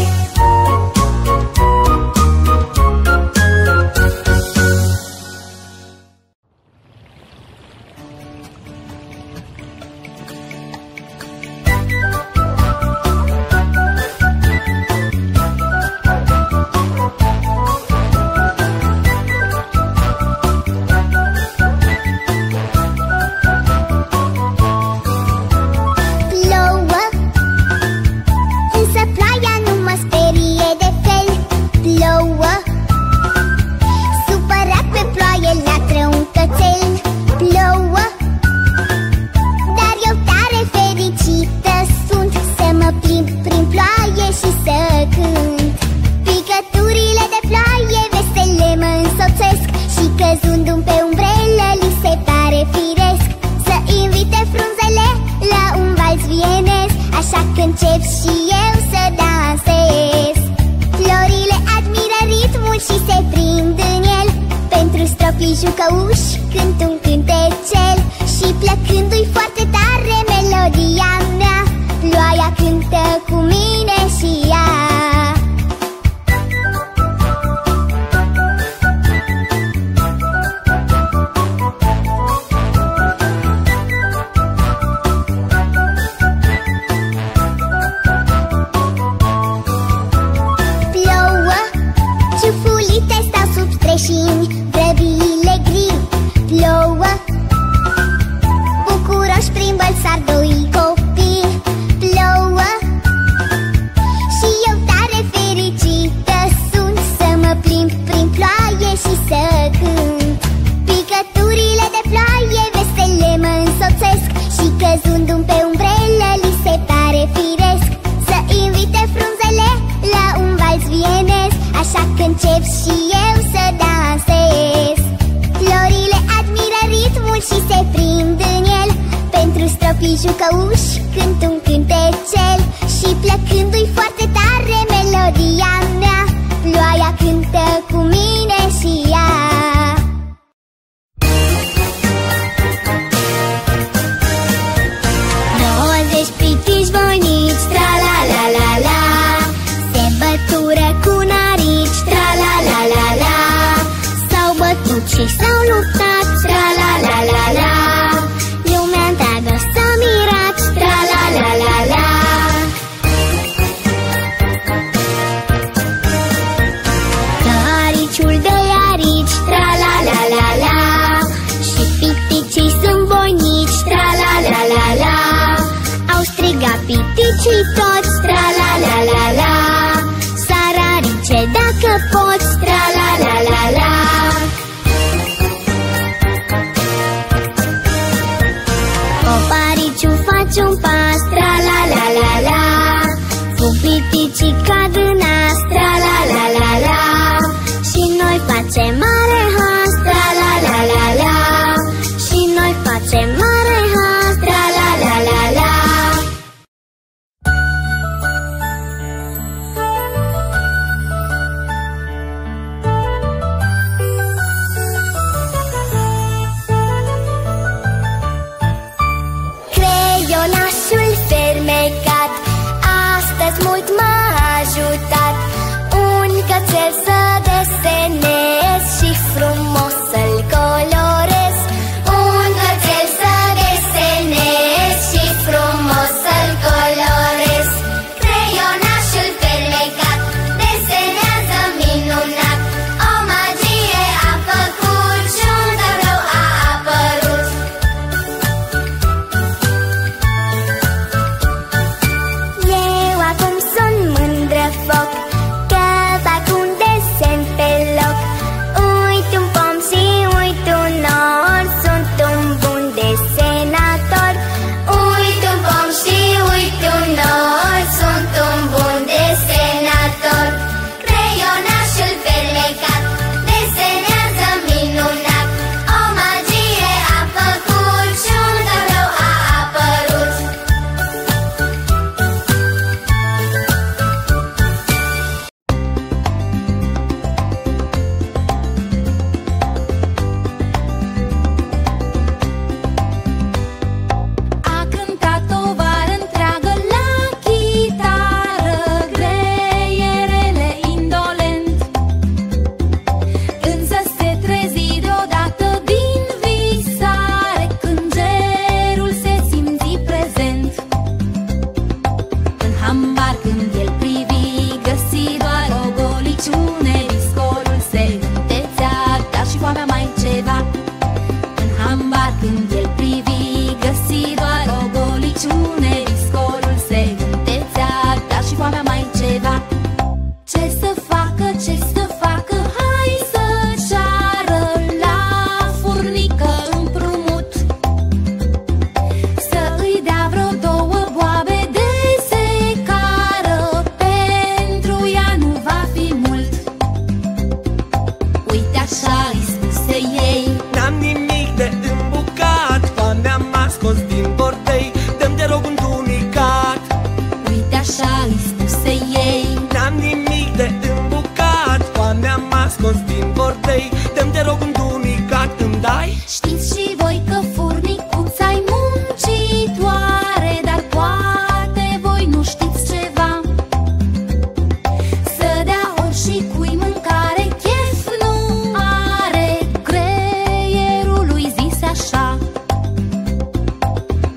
plăcându-i foarte tare melodia mea, ploaia cântă cu mine și ea. Plouă, ciufulite stau sub streșini, vrăbiile gri. Plouă, bucuroși prin bălsar doi copii. Plouă, și eu tare fericită sunt să mă plimb prin ploaie și să cânt. Picăturile de ploaie vesele mă însoțesc și căzându-mi pe umbrelă li se pare firesc să invite frunzele la un vals vienez, așa că încep și eu să dansez. Florile admiră ritmul și se prind în el, pentru stropii jucăuși cânt un cântecel. Și plăcându-i foarte tare melodia mea, ploaia cântă cu mine și ea. 90 pitici voinici, tra-la-la-la-la, se bătură cu narici, tra-la-la-la-la, s-au bătut și s-au luptat, tra-la-la-la-la, lumea întreagă s-a mirat, tra-la-la-la-la. Ariciul de arici, tra-la-la-la-la, și piticii sunt voinici, tra-la-la-la-la, au strigat piticii toți, tra-la-la-la-la, sararice dacă poți, tra-la-la-la-la. Popariciu face un pas, tra-la-la-la-la, fug piticii cad în nas, tra-la-la-la-la, și noi facem mare has, tra-la-la-la-la, și noi facem mare has, tra-la-la-la-la. Creionașul fermecat astăzi mult m-a ajutat, un cățel să desenez și frumos să-l colorez. Un cățel să desenez și frumos să-l colorez. Creionașul fermecat desenează minunat, o magie a făcut și un tablou a apărut. Eu acum sunt mândră foc, că fac un desen pe loc. Uit un pom și uit un nor, sunt un bun desenator. Uit un pom și uit un nor, sunt un bun desenator. Creionașul fermecat desenează minunat, o magie a făcut și un tablou a apărut. A cântat o vară întreagă la chitară, greierele indolent. Însă se trezi deodată din visare, când gerul se simți prezent. În hambar când el privi, găsi doar o goliciune, viscolul se întețea, dar și foamea mai ceva. În hambar când el privi, găsi doar o goliciune, viscolul se întețea, dar și foamea mai ceva. Ce să facă, ce să facă, hai să ceară la furnică împrumut, să îi dea vreo două boabe de secară, pentru ea nu va fi mult. Uite așa îi spuse ei, N-am nimic de îmbucat, foamea m-a scos din bordei, dă-mi te rog un tunicat. uite așa îi spuse ei, N-am nimic de îmbucat, foamea m-a scos din bordei, dă-mi te rog un tunicat, îmi dai? știți și voi că furnicuța-i mult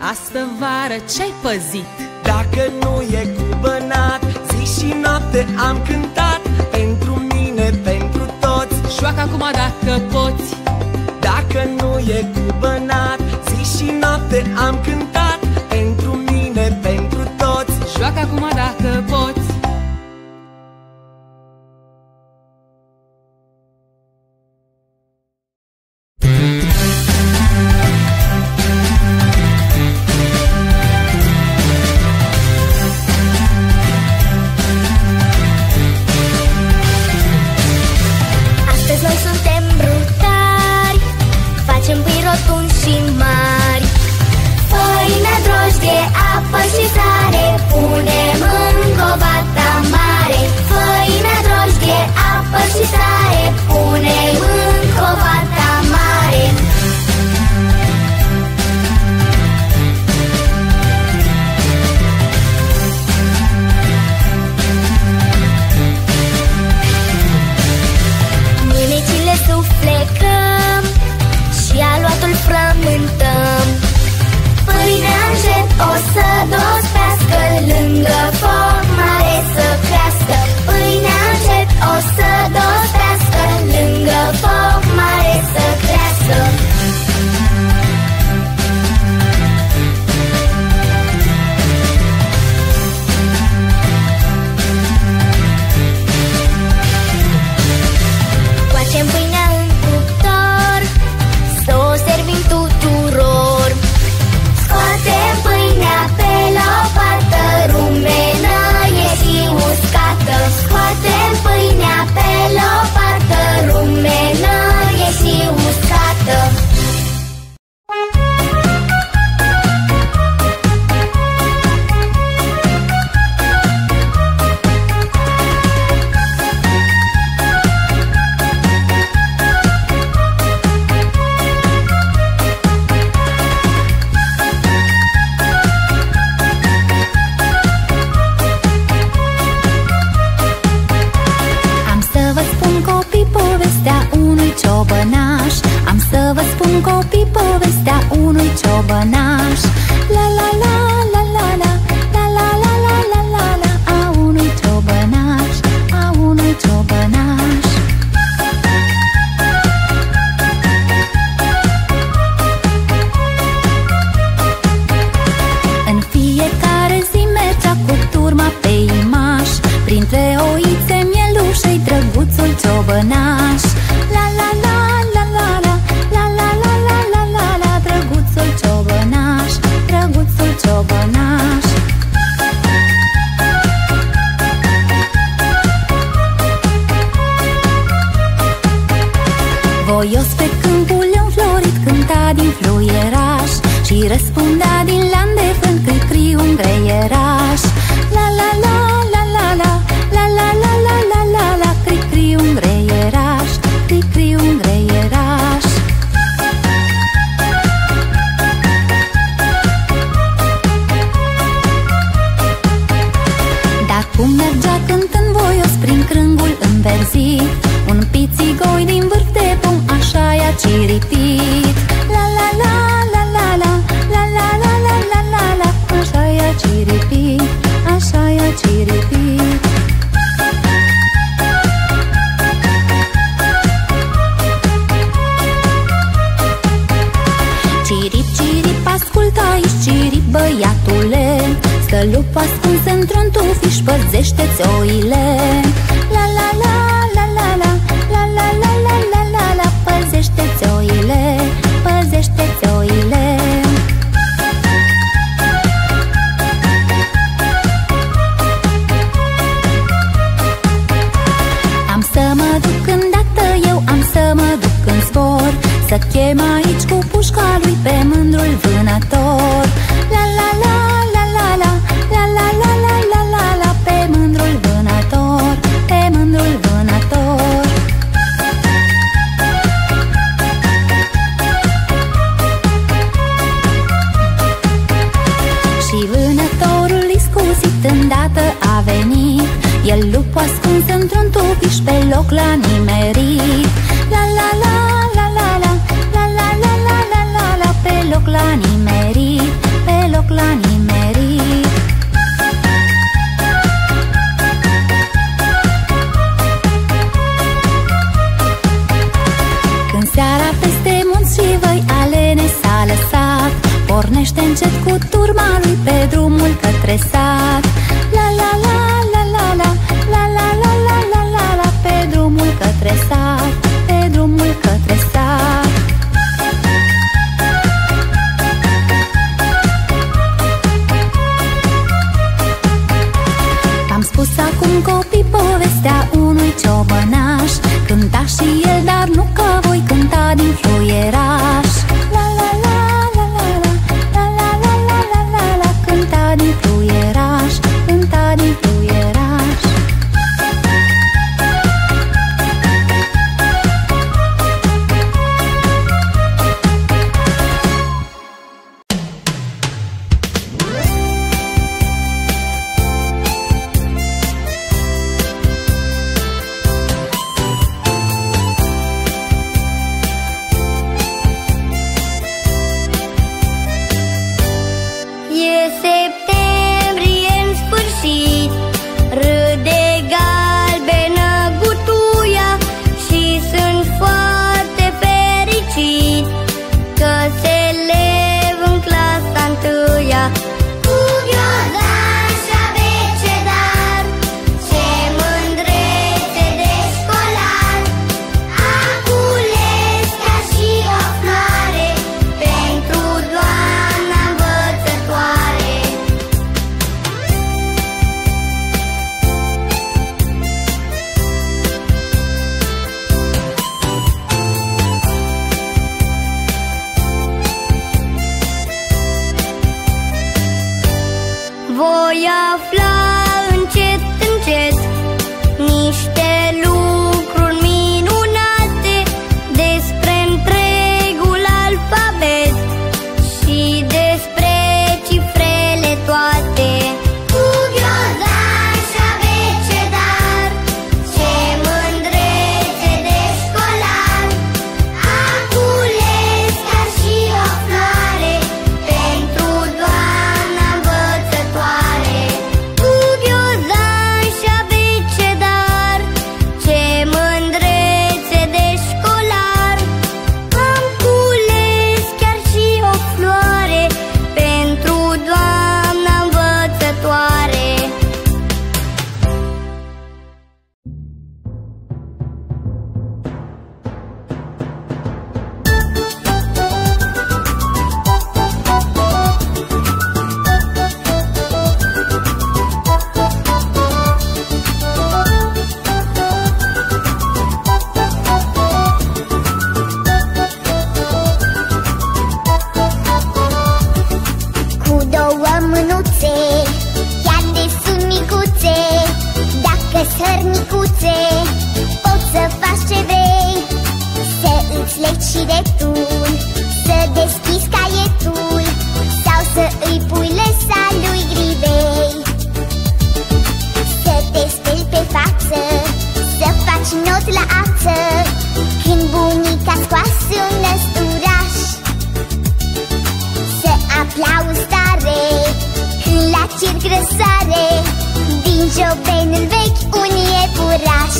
Astă vară ce-ai păzit? Dacă nu e cu bănat, zi și noapte am cântat. Pentru mine, pentru toți. Joacă acum dacă poți. Dacă nu e cu bănat, zi și noapte am cântat. Pentru mine, pentru toți. Joacă acum dacă poți. Voios pe câmpul înflorit cânta din fluieraș și răspundea din lan de vânt cri-cri un greieraș. La la la la la la la la la la la la la cri-cri un greieraș, cri-cri un greieraș. Dar cum mergea cântând voios prin crângul înverzit, un pițigoi din vârf de pom așa i-a ciripit. La la la la la la la la la la la la la, așa i-a ciripit, așa i-a ciripit. Cirip, cirip, ascultă aici, cirip, băiatule, stă lupul ascuns într-un tufiș, păzește-ți oile. La la la la la la la la la la la la la, păzește-ți oile, păzește-ți oile. Am să mă duc îndată, eu am să mă duc în zbor, să chem aici cu pușca lui pe mândrul vânător. La la la la la la la la la la la la la, pe mândrul vânător, pe mândrul vânător. Și vânătorul iscusit îndată a venit, el lupul ascuns într-un tufiș pe loc l-a nimerit. La la la la la la la la la la la la la, pe loc l-a nimerit, pe pornește încet cu turma lui pe drumul către sat. La la la la la la la la la la la la la, pe drumul către sat, pe drumul către sat. V-am spus acum, copii, povestea unui ciobănaș. Cânta și el, dar nu că voi cânta din fluieraș. La la la la la la la la la la la la, cânta din fluieraș, cânta din fluieraș. Voi afla încet, încet niște lucruri minunate despre întregul alfabet și despre cifrele toate. Cu ghiozdan și abecedar, ce mândrețe de școlar, a cules ca și o floare pentru doamna învățătoare. Cu ghiozdan și abecedar, ce mândrețe de școlar, am cules chiar și o floare pentru doamna învățătoare. Cu două mânuțe, chiar de sunt micuțe, dacă-s hărnicuțe, poți să faci ce vrei. Să îți legi și de tun, să deschizi caietul, sau să îi pui lesa lui grivei. Să te speli pe față, să faci not la ață, când bunica scoase un năsturaș. Să aplauzi tare când la circ răsare din jobenul vechi un iepuraș.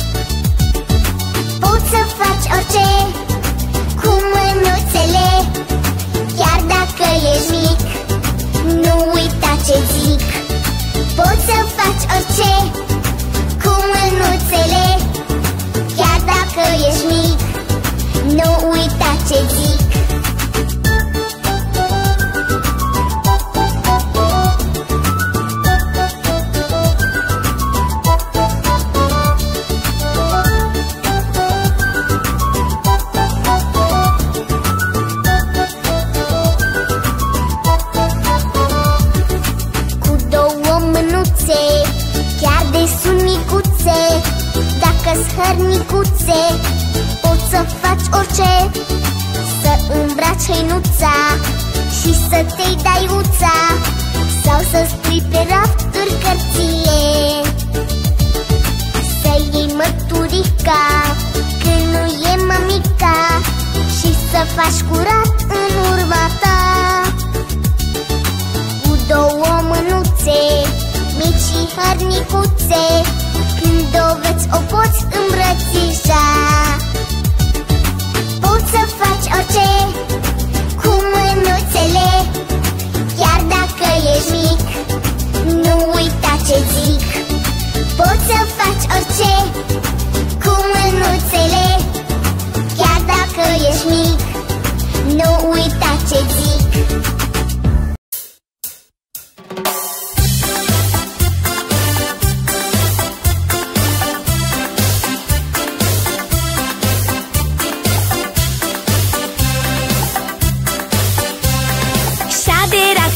Poți să faci orice cu mânuțele, chiar dacă ești mic, nu uita ce zic. Poți să faci orice cu mânuțele, chiar dacă ești mic, nu uita ce zic. Cu două mânuțe, chiar de sunt micuțe, dacă-s hărnicuțe, poți să faci orice. Să îmbraci hăinuța și să te-i dai uța, sau să scrii pe rafturi cărțile. Să iei mărturica când nu e mămica și să faci curat în urma ta. Cu două mânuțe, mici și hărnicuțe, când o veți o poți îmbrățișa. Poți să faci orice cu mânuțele,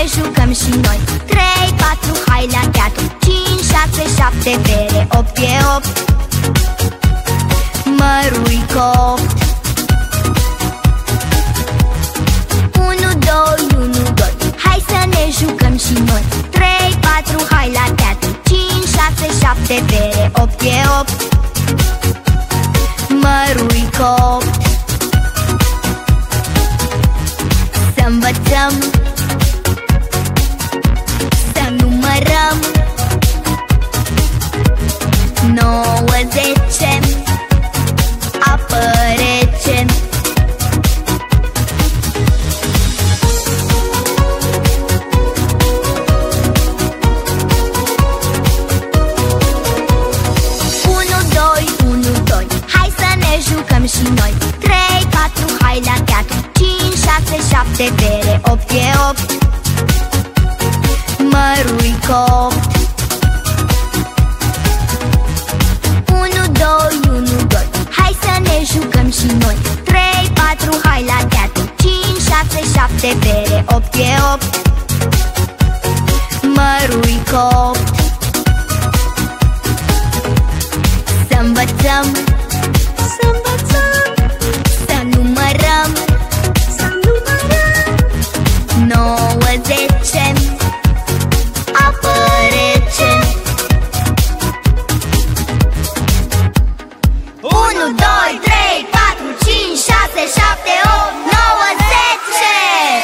ne jucăm și noi. 3, 4, hai la teatru. 5, 6, 7, bere. 8 e 8, mărui copt. 1, 2, 1, 2, hai să ne jucăm și noi. 3, 4, hai la teatru. 5, 6, 7, bere. 8 e 8, mărui copt. Să învățăm, să numărăm. 9, 10, apă rece. Jucăm și noi. 3, 4, hai la teatru. 5, 6, 7, bere. 8 e 8, mărui copt. 1, 2, 1, 2, hai să ne jucăm și noi. 3, 4, hai la teatru. 5, 6, 7, bere. 8 e 8, mărui copt. Să învățăm, să numărăm. 9, 10, apă rece. 1, 2, 3, 4, 5, 6, 7, 8, 9, 10.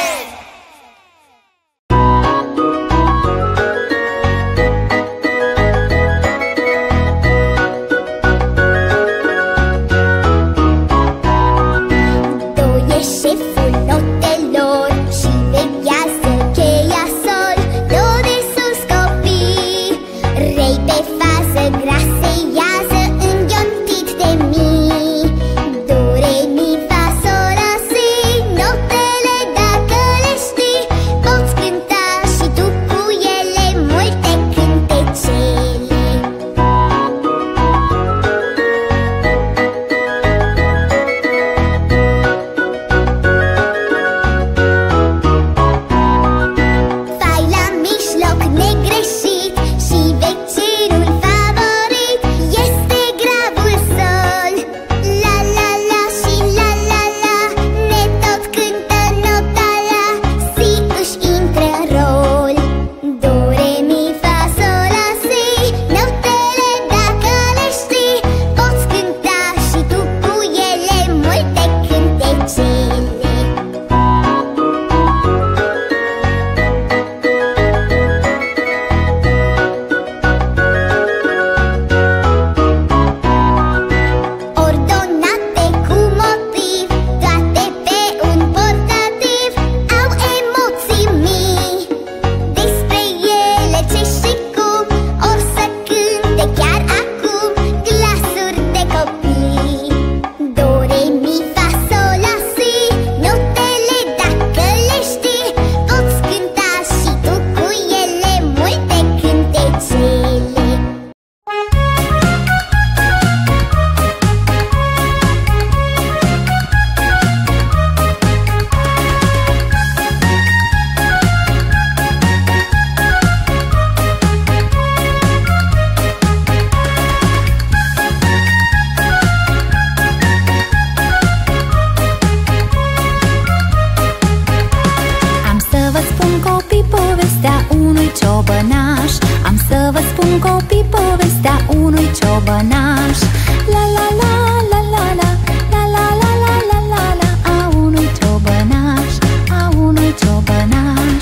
ciobănaș. La la la la la la la la la la la la la a unui ciobănaș, a unui ciobănaș.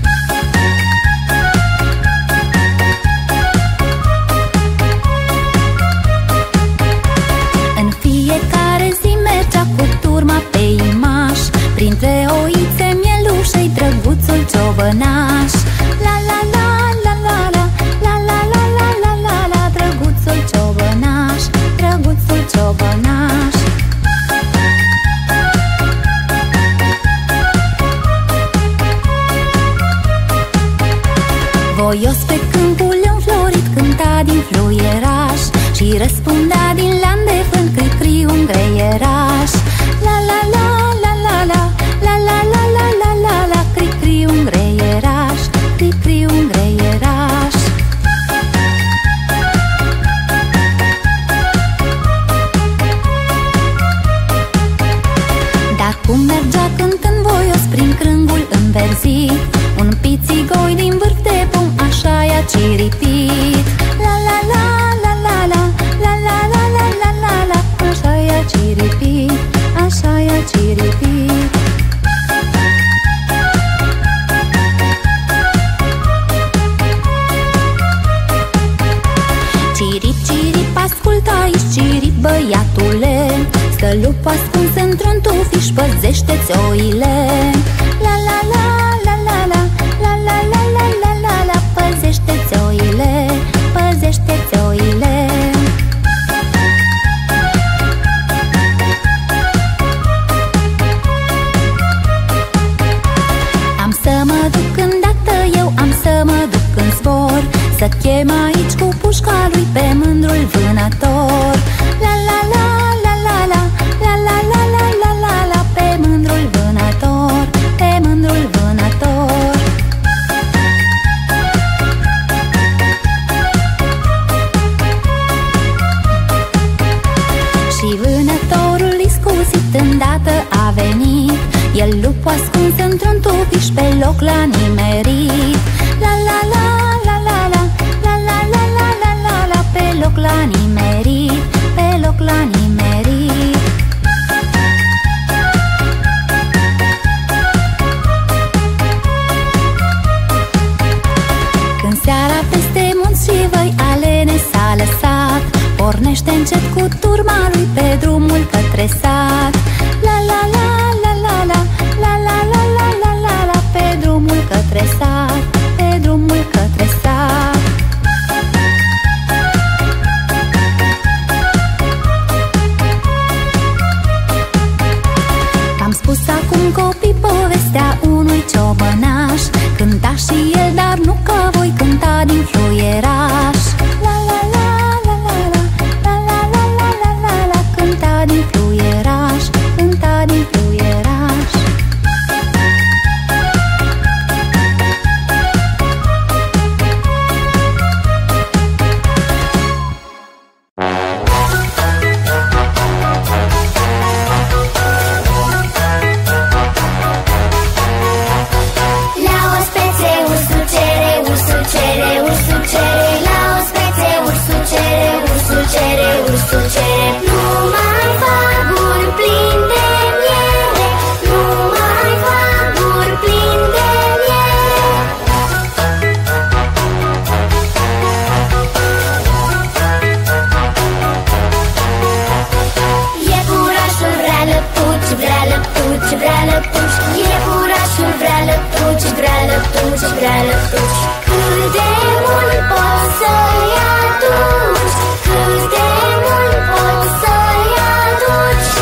În fiecare zi mergea cu turma pe imaș, printre oițe mielușei drăguțul ciobănaș. La la la la la la la la la la la la la drăguțul ciobănaș, drăguțul ciobănaș. Voios pe câmpul înflorit cânta din fluieraș și răspundea din lan de vânt cri-cri un greieraș. La la la la la la la la la la la la la cri-cri un greieraș. oile. La la la la la la la la la la la la la. Păzește-ți oile, păzește-ți oile. Am să mă duc îndată, eu am să mă duc în zbor, să chem aici cu pușca lui pe mândrul vânător. La la la la la la la la la la la la la. Pe mândrul vânător, pe mândrul vânător. Și vânătorul iscusit îndată a venit, el lupul ascuns într-un tufiș pe loc l-a nimerit. La la la la la la la la la la la la la. Pe loc l-a nimerit, pe loc l-a nimerit. Când seara peste munți și văi alene s-a lăsat, pornește încet cu turma lui pe drumul către sat. La la la la la la la la la la la la la. Pe drumul către sat, pe drumul către sat. Am spus acum copii povestea unui ciobănaș, cânta și el, dar nu că voi cânta din fluieraș. La la la la la la la la la la la la la. Cânta din fluieraș, cânta din fluieraș. La ospețe ursul cere, ursul cere, ursul cere. La ospețe ursul cere, ursul cere, ursul cere. Numai faguri plin de miere, numai faguri plin de miere. Iepurașul vrea lăptuci, vrea lăptuci, vrea lăptuci. Iepurașul vrea lăptuci, vrea lăptuci, vrea lăptuci. Cât de mult poți să-i aduci, cât de mult poți să-i aduci.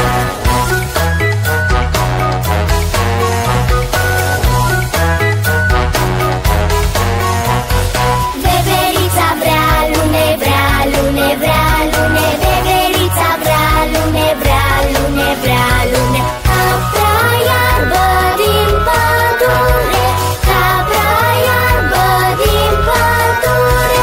Veverița vrea lune, vrea lune, vrea lune. Veverița vrea lune, vrea lune, vrea lune. Capra iarbă din pădure, capra iarbă din pădure.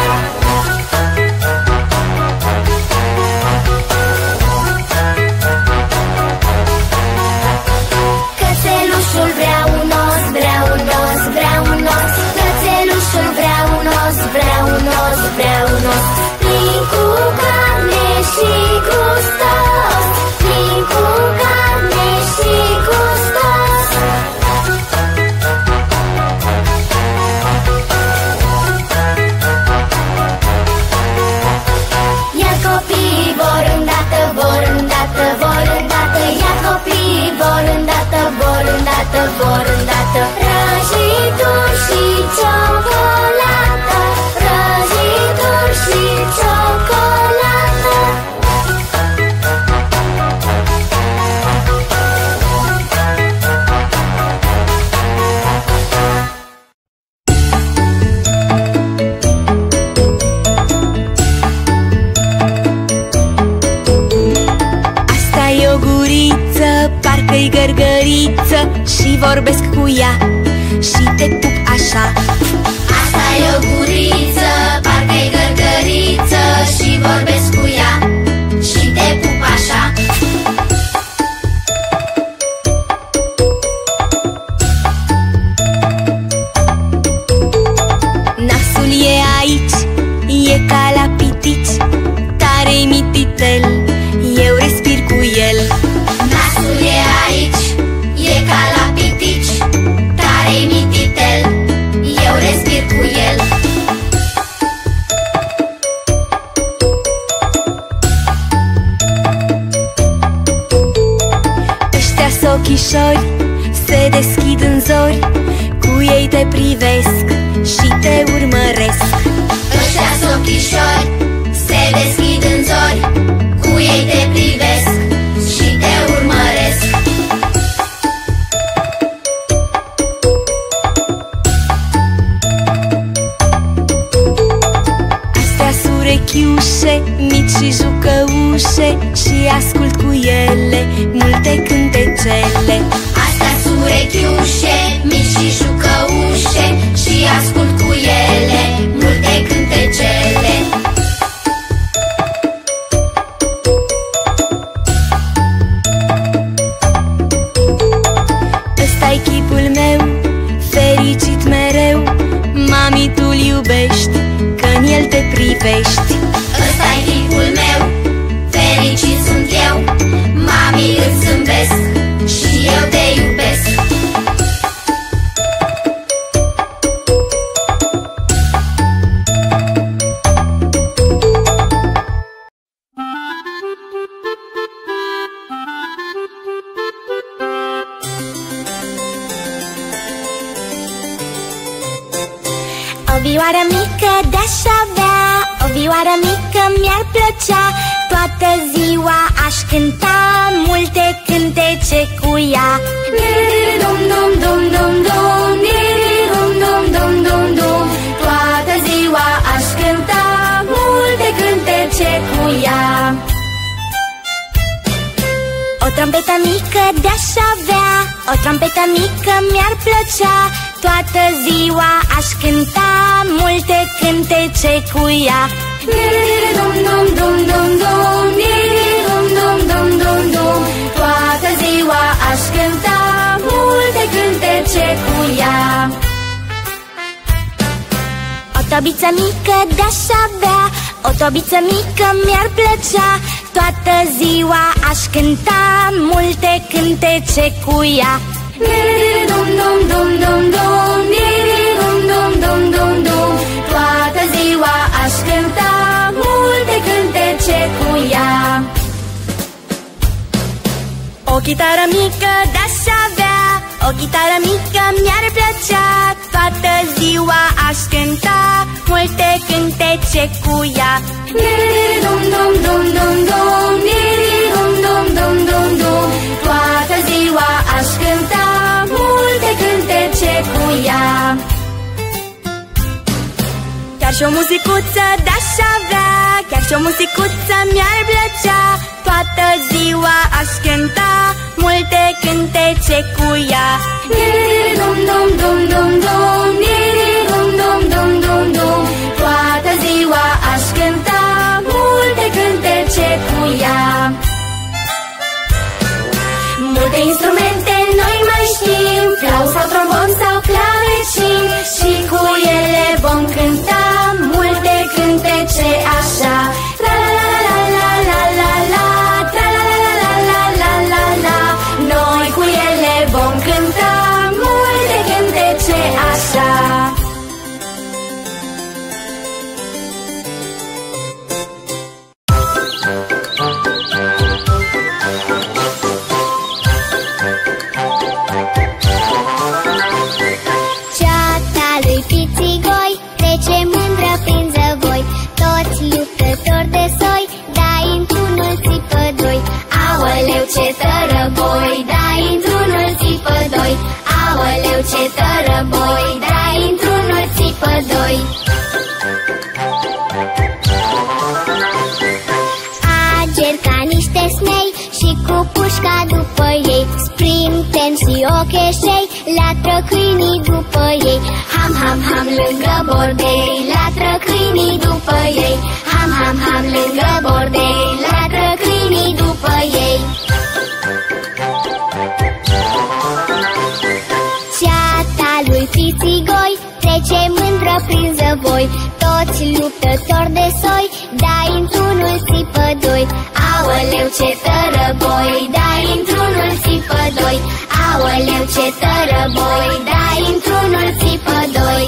Cățelușul vrea un os, vrea un os, vrea un os. Cățelușul vrea un os, vrea un os, vrea un os. Plin cu carne și gustos, plin cu carne și gustos. Iar copiii vor îndată, vor îndată, vor îndată. Iar copiii vor îndată, vor îndată, vor îndată. Prăjituri și ciocolată, prăjituri și ciocolată. Asta-i o guriță, parcă-i gărgăriță, și vorbesc cu ea și te pup așa. Asta-i o guriță, parcă-i gărgăriță, și vorbesc cu ea și te pup așa. Nasul e aici, e ca la pitici, tare-i mititel, eu respir cu el. Nasul e aici, e ca la pitici, tare-i mititel, eu respir cu el. zori, cu ei te privesc și te urmăresc. Ăștia-s ochișori, se deschid în zori, cu ei te privesc și te urmăresc. Astea-s urechiușe, mici și jucăușe, și ascult cu ele multe cântecele. Astea-s urechiușe, mici și jucăușe, și ascult cu ele multe cântecele. Ăsta-i chipul meu, fericit mereu, mami, tu-l iubești, că în el te privești. Ăsta-i chipul meu, fericit sunt eu, mami, îți zâmbesc și eu te iubesc. O vioară mică de-aș avea, o vioară mică mi-ar plăcea, toată ziua aș cânta multe cântece cu ea. Dum-dum-dum-dum-dum, dum-dum-dum-dum, toată ziua aș cânta multe cântece cu ea. O trompetă mică de-aș avea, o trompetă mică mi-ar plăcea, toată ziua aș cânta multe cântece cu ea. Dum-dum-dum-dum-dum, dum-dum-dum-dum, toată ziua aș cânta multe cântece cu ea. O tobiță mică de-aș avea, o tobiță mică mi-ar plăcea, toată ziua aș cânta multe cântece cu ea. Dum-dum-dum-dum-dum, dum-dum-dum-dum, toată ziua aș cânta multe cântece cu ea. O chitară mică de-aș avea, o chitară mică mi-ar plăcea, toată ziua aș cânta multe cântece cu ea. Dum-dum-dum-dum-dum, dum-dum-dum-dum, toată ziua aș cânta multe cântece cu ea. Chiar și o muzicuță de-aș avea, chiar și o muzicuță mi-ar plăcea, toată ziua aș cânta multe cântece cu ea. Dum-dum-dum-dum-dum, dum-dum-dum-dum, toată ziua aș cânta multe cântece cu ea. Multe instrumente noi mai știm, flaut sau trombon sau clavecin, și cu ele vom cânta multe cântece așa. Tra-la-la-la-la-la-la-la, tra-la-la-la-la-la-la-la, noi cu ele vom cânta multe cântece așa. Ceata lui Pițigoi trece mândră prin zăvoi, toți luptători de soi, dai într-unul țipă doi. Aoleu, ce tărăboi, dai într-unul țipă doi. Aoleu, ce tărăboi, dai într-unul țipă doi. Ager ca niște smei și cu pușca după ei, Sprinten și ocheșei, latră câinii după ei. Ham, ham, ham, lângă bordei, latră câinii după ei. Ham, ham, ham, lângă bordei, latră câinii după ei. Ceata lui Pițigoi trece mândră prin zăvoi, toți luptători de soi, dai într-unul țipă doi. Aoleu, ce tărăboi, dai într-unul țipă doi. Aoleu, ce tărăboi, dai într-unul țipă doi.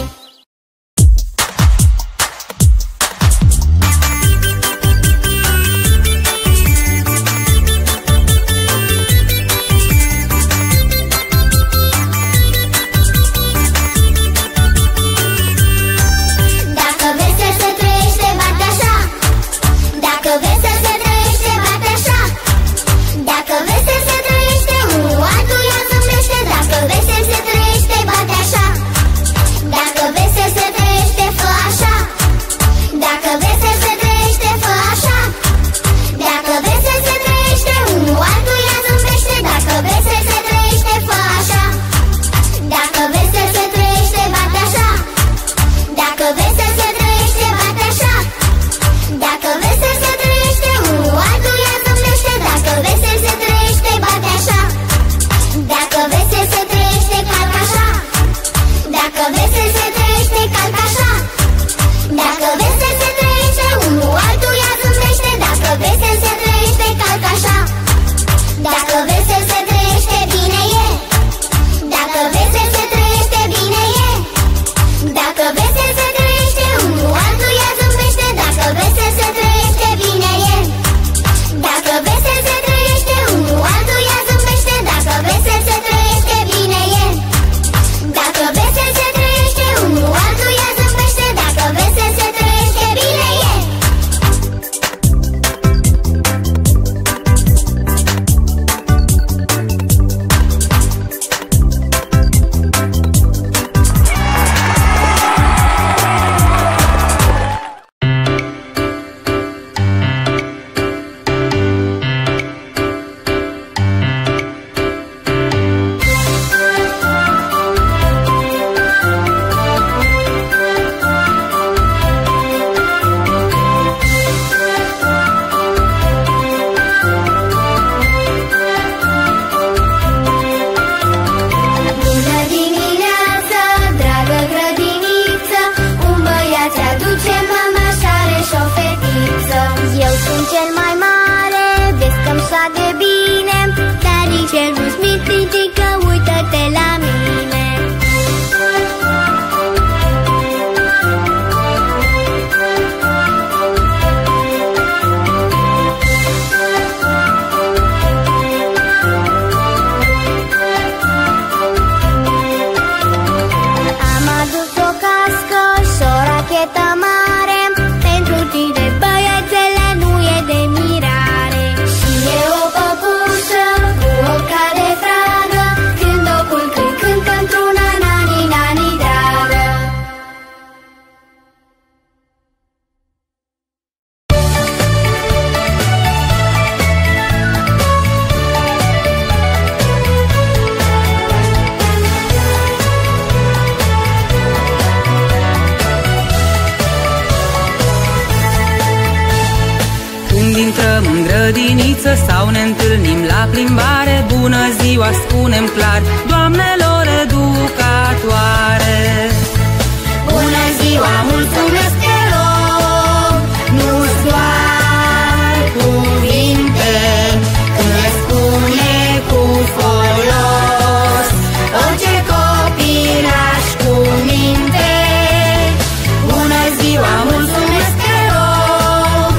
grădiniță sau ne întâlnim la plimbare, bună ziua spunem clar doamnelor educatoare. Bună ziua, mulțumesc te rog, nu-ți doar cuvinte, când le spune cu folos orice copilaș cu minte. Bună ziua, mulțumesc te rog,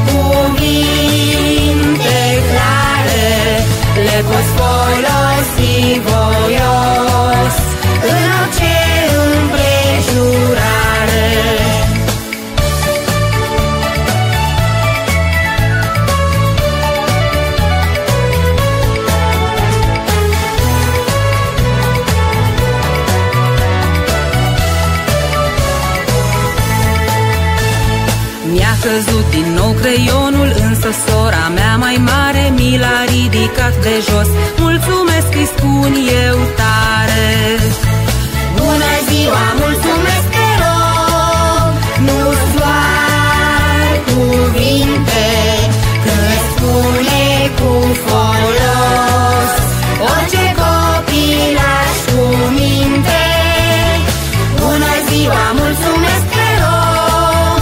cuvinte clare le poți folosi voios în orice împrejurare. Mi-a căzut din nou creionul, însă sora mea mai mare mi l-a ridicat de jos. Mulțumesc îi spun eu tare. Bună ziua, mulțumesc te rog, nu-ți doar cuvinte, când le spune cu folos orice copilaș cu minte. Bună ziua, mulțumesc te rog,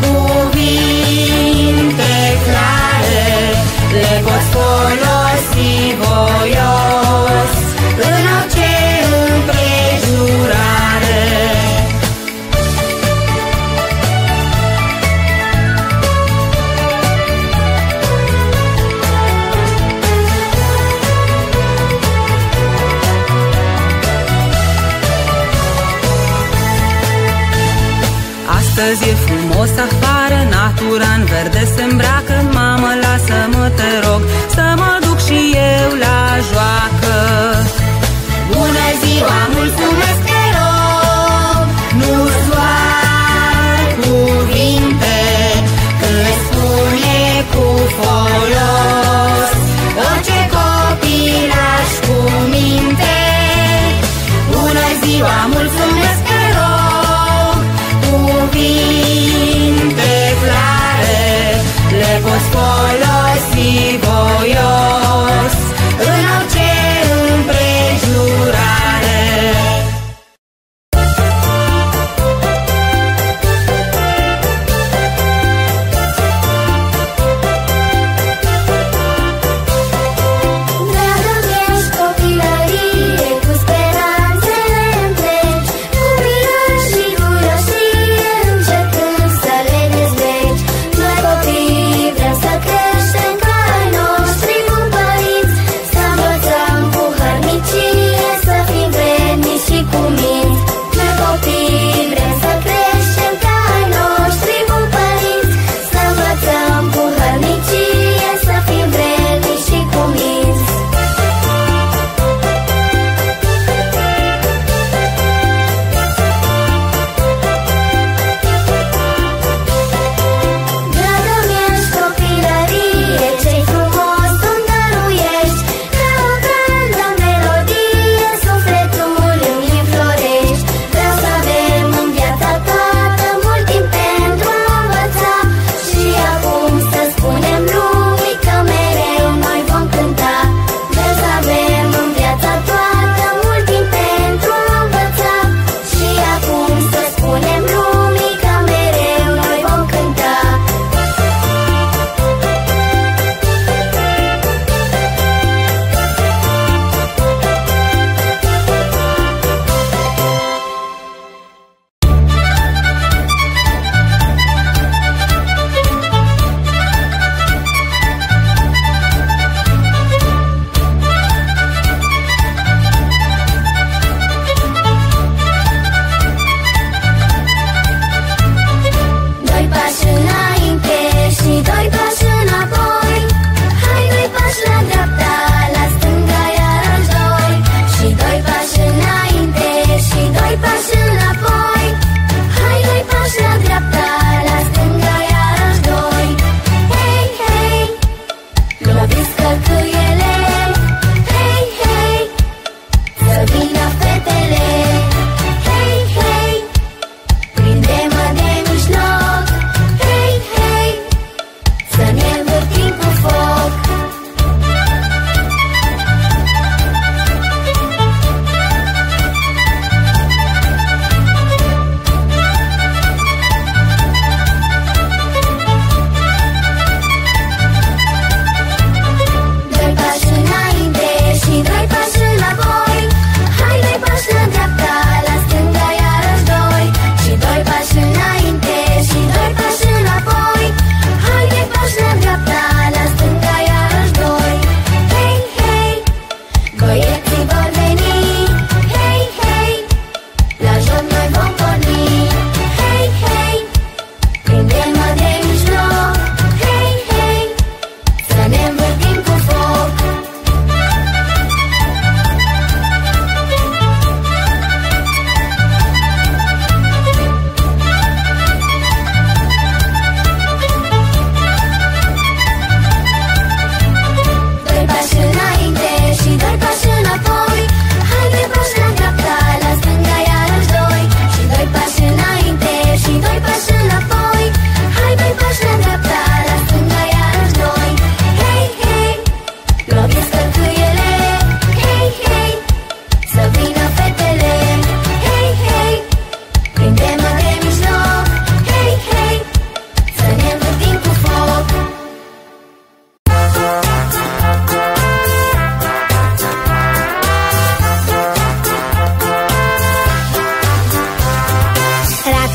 cuvinte clare le poți folosi voios în orice împrejurare. Astăzi e frumos afară, natura în verde se îmbracă. Mamă, lasă-mă, te rog, să mă duc și eu la joacă. Bună ziua, mulțumesc te rog, nu-ți doar cuvinte, când le spune cu folos orice copilaș cu minte. Bună ziua, mulțumesc te rog, cuvinte clare le poți folosi voios în orice împrejurare. Dragă mi-ești copilărie, cu speranțele întregi, cu milă și curioșie, încercând să le dezlegi. Noi copii vrem să creștem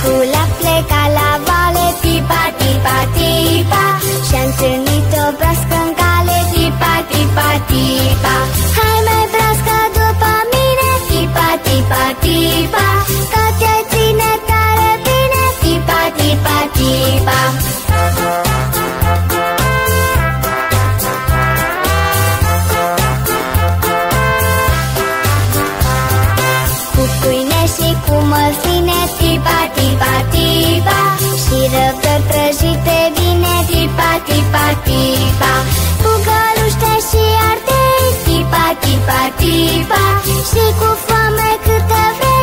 Bunicul a plecat la vale, tipa, tipa, tipa, și-a întâlnit o broască în cale, tipa, tipa, tipa. Hai mai broască după mine, tipa, tipa, tipa, că te ține tare bine, tipa, tipa, tipa. Cu pâine și cu măsline, tipa, tipa, tipa, și răbdări prăjite bine, tipa, tipa, tipa. Cu găluște și ardei, tipa, tipa, tipa, și cu foame câtă vrei,